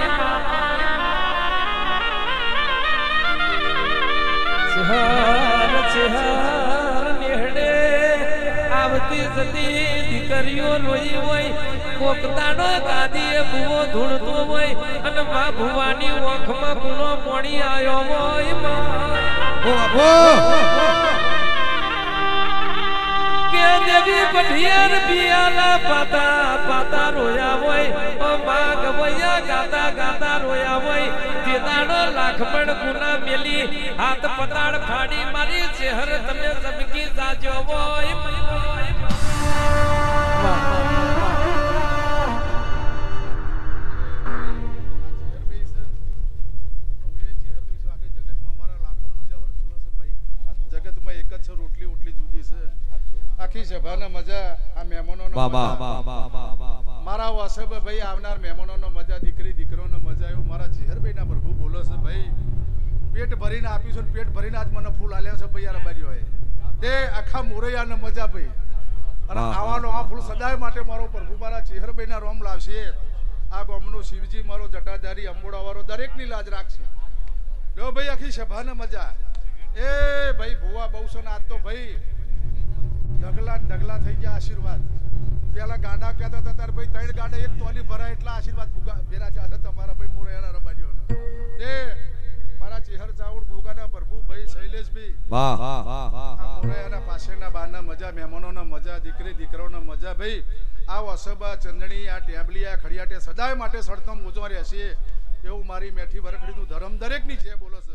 S4: चेहर चेहर नेहड़े आवती जती दीकरियो रोई वोय कोक तानो गादी बुओ धुणतो वोय अन मां भुवानी ओखमा कुनो पोणी आयो वोय मां के देवी पठियर पियाला पाता पाता रोया वोय ओ मां गवैया गाता गाता रोया वोय तेदानो लाखमण गुना मेली हाथ पताड़ फाड़ी मारी चेहर तमे सबकी साजो वोय
S6: રોટલી ઉટલી જુદી છે આખી સભાના મજા આ મહેમાનોનો મારા વાસબ ભાઈ આવનાર મહેમાનોનો મજા દીકરી દીકરોનો મજા એવું મારા ચેહરભાઈના પ્રભુ બોલો છે ભાઈ પેટ ભરીને આપીશું પેટ ભરીને આજ મને ફૂલ આલ્યા છે ભાઈ યાર બારીઓ તે આખા મોરૈયાને મજા ભાઈ અને આવાનો આ ફૂલ સદાય માટે મારો પ્રભુ મારા ચેહરભાઈના રોમ લાવશે આ ગામનો શિવજી મારો જટાધારી અંબોડાવાળો દરેકની લાજ રાખશે જો ભાઈ આખી સભાને મજા ए भाई भुआ बहुसन आज तो भाई ढगला ढगला થઈ ગયા આશીર્વાદ પેલા ગાંડા કહેતા હતા તાર ભાઈ ત્રણ ગાંડા એક તોલી ભરાય એટલા આશીર્વાદ ભુગા બેરા છે તમારા ભાઈ મોરૈયાના રબારીઓનો તે મારા ચેહર ચાવડ ભુગાના પ્રભુ ભાઈ શૈલેષભાઈ વાહ વાહ વાહ વાહ મોરૈયાના પાસેના બાના મજા મહેમાનોના મજા દીકરી દીકરાઓના મજા ભાઈ આ વસબા ચંદણી આ ટેબલિયા ખડિયાટે સદાય માટે સડતમ ઉજવા રહેશે એવું મારી મેઠી વરખડીનું ધર્મ દરેકની છે બોલો છે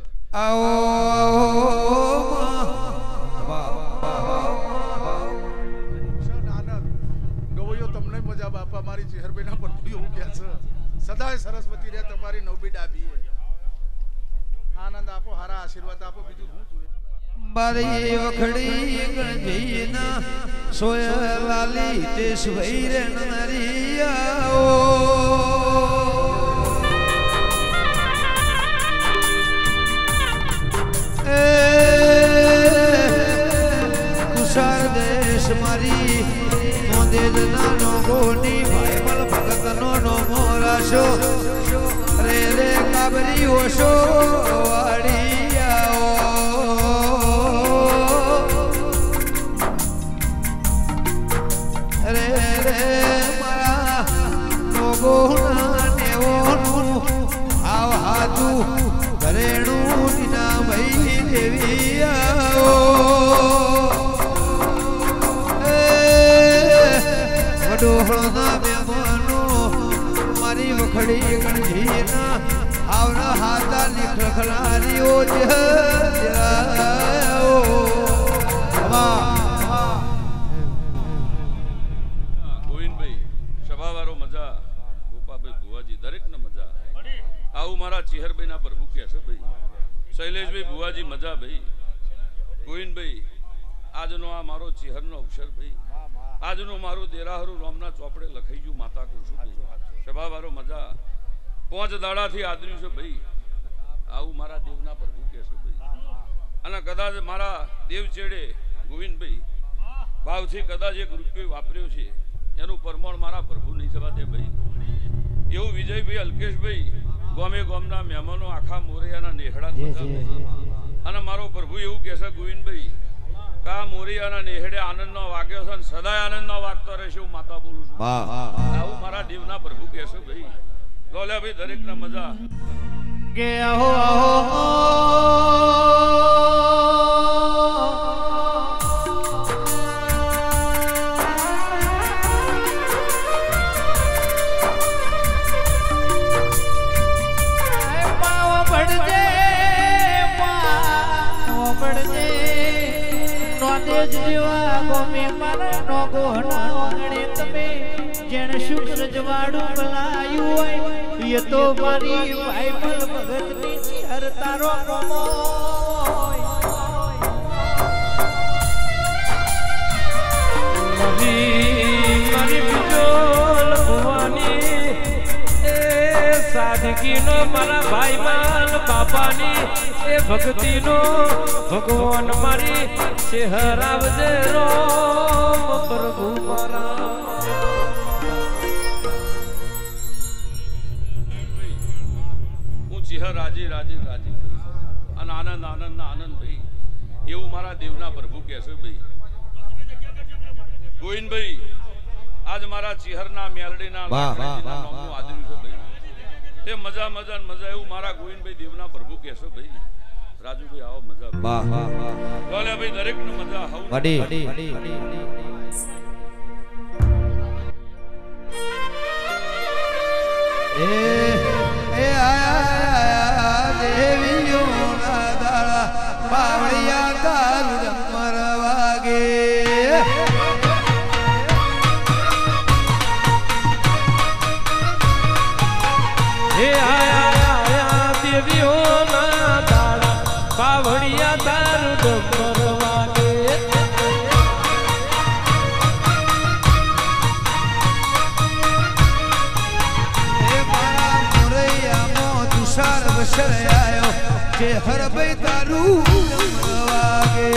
S6: ગવૈયો તમને મજા બાપા મારી ચેહરભાઈના પર એવું કે છે સદાય સરસ્વતી રે તમારી નવબી ડાબી આનંદ આપો હારા આશીર્વાદ આપો બીજું શું જોઈએ
S8: બારી વખડી ગણજીના સોય લાલી તે સુઈ રે નરિયા तुषार देश मारी मोदेद नानो गोनी भाई मल भगत नो मोराशो रे रे काबरी ओशो वाड़िया रे रे मारा नो गोना नेवोनु आव हाथू घरेणू निना भाई देविया વડોળના મહેમાનો મારી વખડી ગણજીના આવના હાથા નિખખલારીઓ
S11: ગોવિંદભાઈ સભાવાળો મજા ગોપાભાઈ ભુવાજી દરેકને મજા આવું મારા ચેહરભાઈના પ્રભુ કે છે ભાઈ શૈલેષભાઈ ભુવાજી મજા ભાઈ ગોવિંદભાઈ આજનો આ મારો ચેહરનો અવસર ભાઈ આજનું મારું દેરાહરું રોમના ચોપડે લખાઈ ગયું માતા કહું છું સભાવાળો મજા 5 દાડાથી આદર્યું છે ભાઈ આવું મારા દેવના પ્રભુ કે છે ભાઈ અને કદાચ મારા દેવ ચેડે ગોવિંદભાઈ ભાવથી કદાચ એક રૂપિયો વાપર્યો છે એનું પ્રમાણ મારા પ્રભુ નહીં જવા દે ભાઈ એવું વિજયભાઈ અલ્કેશભાઈ ગોમે ગોમના મહેમાનો આખા મોરૈયાના નેહડા અને મારો પ્રભુ એવું કહે છે ગોવિંદભાઈ કા મોરિયાના નેહડે આનંદનો વાગ્યો છે અને સદાય આનંદનો વાગતો રહેશે હું માતા બોલું છું આવું મારા દેવના પ્રભુ કહે છે ભાઈ લોલે ભાઈ દરેકને મજા
S1: કે આહો આહો તેજ જેવા ગોમે મારા નોગો ના ઓગણે તમે જેણે શુક્ર જવાડું બલાયું હોય એ તો મારી બાઈબલ ભગતની ચિહર તારો કોમો
S4: સાદગી નો મારા ભાઈ માન બાપાની એ ભક્તિ નો ભગવાન મારી ચહેરાવજે રોમ પ્રભુ મારા
S11: હું ચહેર રાજી રાજી રાજી અને આનંદ આનંદ આનંદ ભાઈ એવું મારા દેવના પ્રભુ કહેશે ભાઈ ગોવિંદભાઈ આજ મારા ચહેરના મેલડીના નામનું આદર્યું છે ભાઈ તે મજા મજા મજા એવું મારા ગોવિંદભાઈ દેવના પ્રભુ કહેશો ભાઈ રાજુભાઈ આવો મજા વાહ વાહ વાહ બોલે ભાઈ દરેક ને મજા આવ
S8: વડી એ આયા દેવીઓ ના દાડા પાવડિયા તારું ડમર વાગે
S4: હે આયા દેવીઓ ના દાડા પાવડિયા તારું ડમર વાગે
S8: એ મારા મોરૈયામાં તુષાર બસર આયો જે હર ભાઈ તારું ડમર વાગે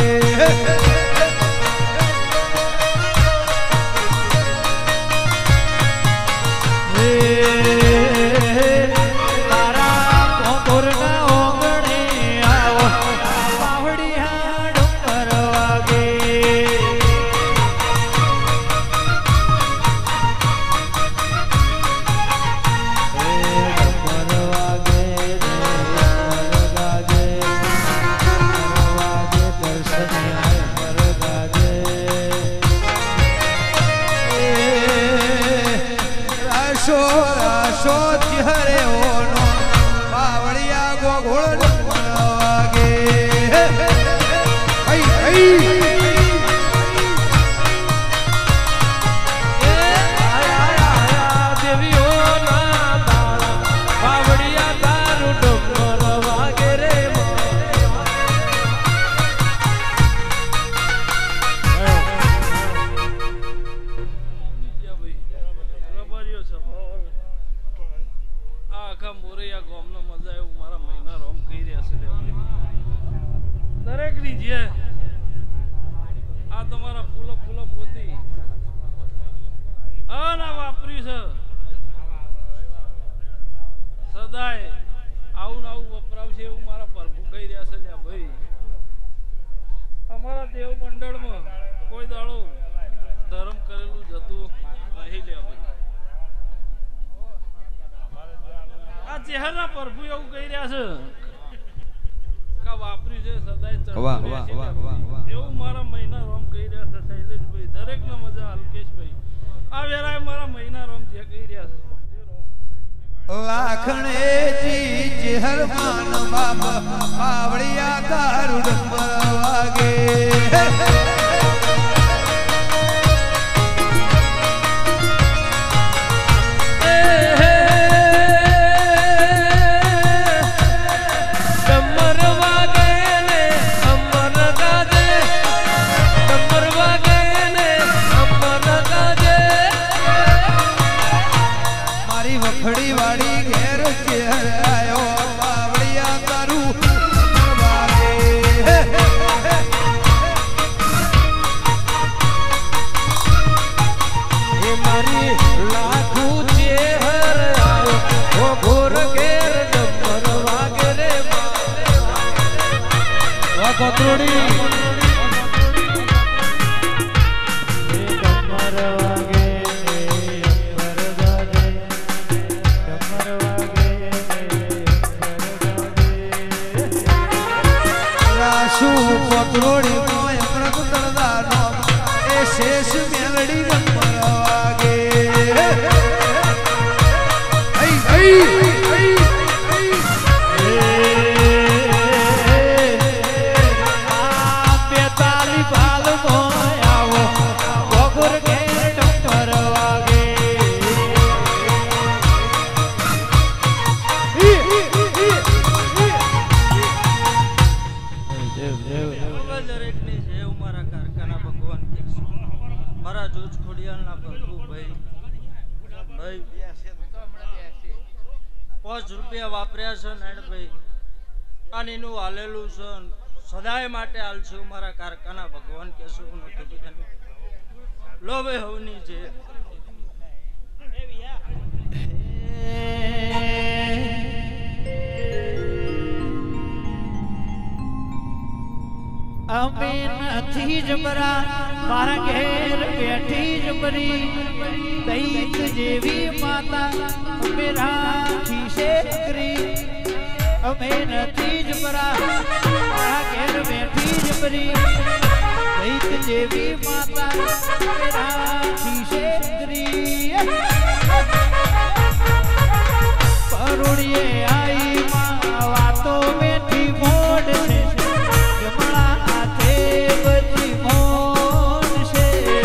S13: દરેકની જેવ મારા કારખાના ભગવાન કે છે. મારા જોજ ખોડિયાલના પ્રભુ ભાઈ 5 રૂપિયા વાપર્યા છે નાયણભાઈ અને એનું હાલેલું છે સદાય માટે હાલશે મારા કારખાના ભગવાન કે છે. હું નથી કીધું લો ભાઈ હવની છે
S1: અમે નથી જબરા મારા ઘેર બેઠી જબરી દૈત જેવી માતા અમે રાખી છે કરી. અમે નથી જબરા મારા ઘેર બેઠી જબરી દૈત જેવી માતા અમે રાખી છે કરી. પરોડીએ આઈ માં વાતો બેઠી મોડ છે જમણા હાથે બધી મોડ છે.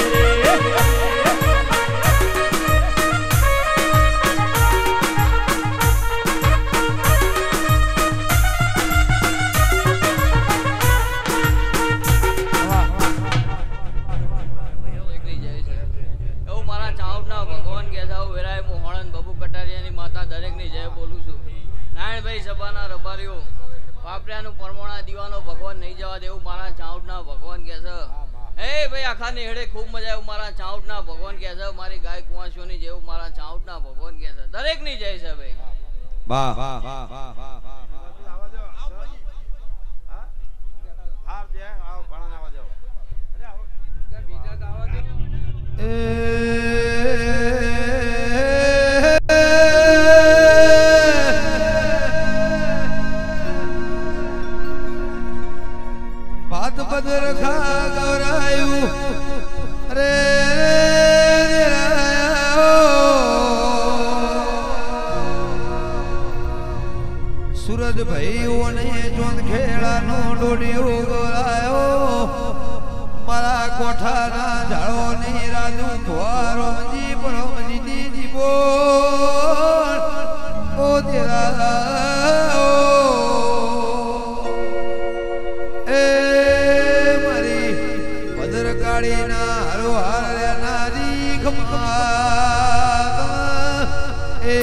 S13: એવું મારા ચાઉટના ભગવાન કે છે વેરાય હું હણન બાબુ કટારિયાની માતા દરેકની જય બોલું છું. નારાયણભાઈ સભાના રબારીઓ પાપડિયાનું પરમોણા દીવાનો ભગવાન નહીં જવા દેવું મારા ચાઉટના ભગવાન કે છે. એ ભાઈ આખાની હેડે ખૂબ મજા આવ્યું મારા ચાઉટના ભગવાન કે છે. મારી ગાય કુંવાસીઓની જેવું મારા ચાઉટના ભગવાન કે છે. દરેકની જય છે ભાઈ.
S8: વાહ ભાત પદર ખા ગવરાયું રે સુરજ ભાઈઓને ચોંદ ખેડાનો ડોડિયો ગવરાયો મારા કોઠાના ઝાડોની રાજુ ભોરમજી પરમજીની જીવો ઓ તેરા એ મારી ભદ્રકાળીના હરો હાર્યાના દીખમાં એ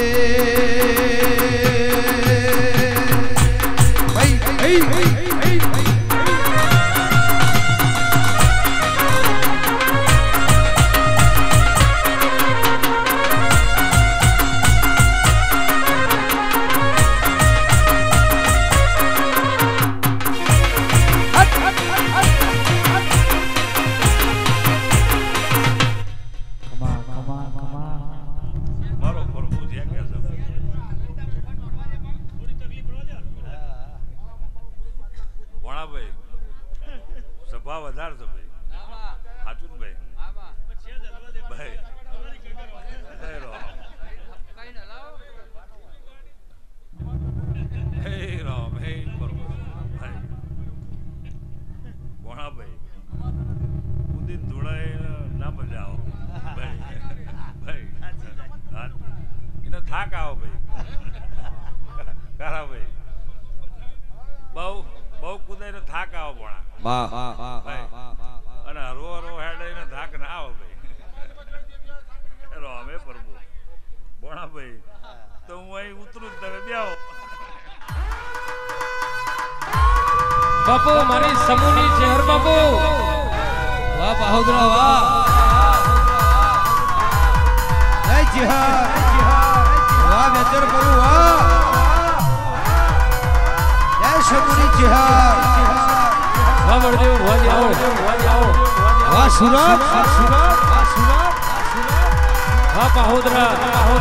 S8: થાક આવો ભાઈ કારા ભાઈ બહુ કુદાઈને થાક આવો ભણા અને હરવો હેડાઈને થાક ના આવો ભાઈ અમે પ્રભુ ભણા ભાઈ તો હું અહીં ઉતરું તમે બેહો
S4: બાપુ મારી સમૂહની ચહેર બાપુ વાહ બહાદુરા વાહ
S8: જય જીહા વાહ વેતર કરું વાહ જય સમૂહની ચહેર
S4: વાહ બળદેવ વાહ આવો
S8: વાહ સુરત
S4: વાહ બહાદુરા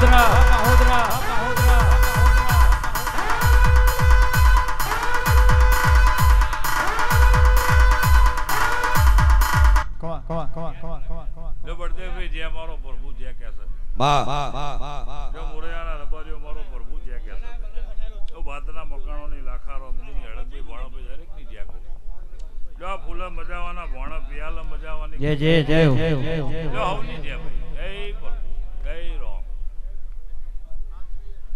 S11: જો મોરયાના રબારીઓ મારો પ્રભુ જે કહે છે તો ભાતના મકાનોની લાખારો અમદીની હળદની ભોણા દરેકની જ્યાં કહું જો આ ફૂલા મજાવાના ભોણા પિયાલા મજાવાની
S1: જય
S11: જો હવની જય ભાઈ જય પ્રભુ જય રામ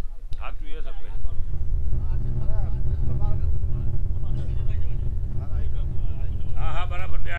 S11: સાચું એ છે ભાઈ
S14: બરાબર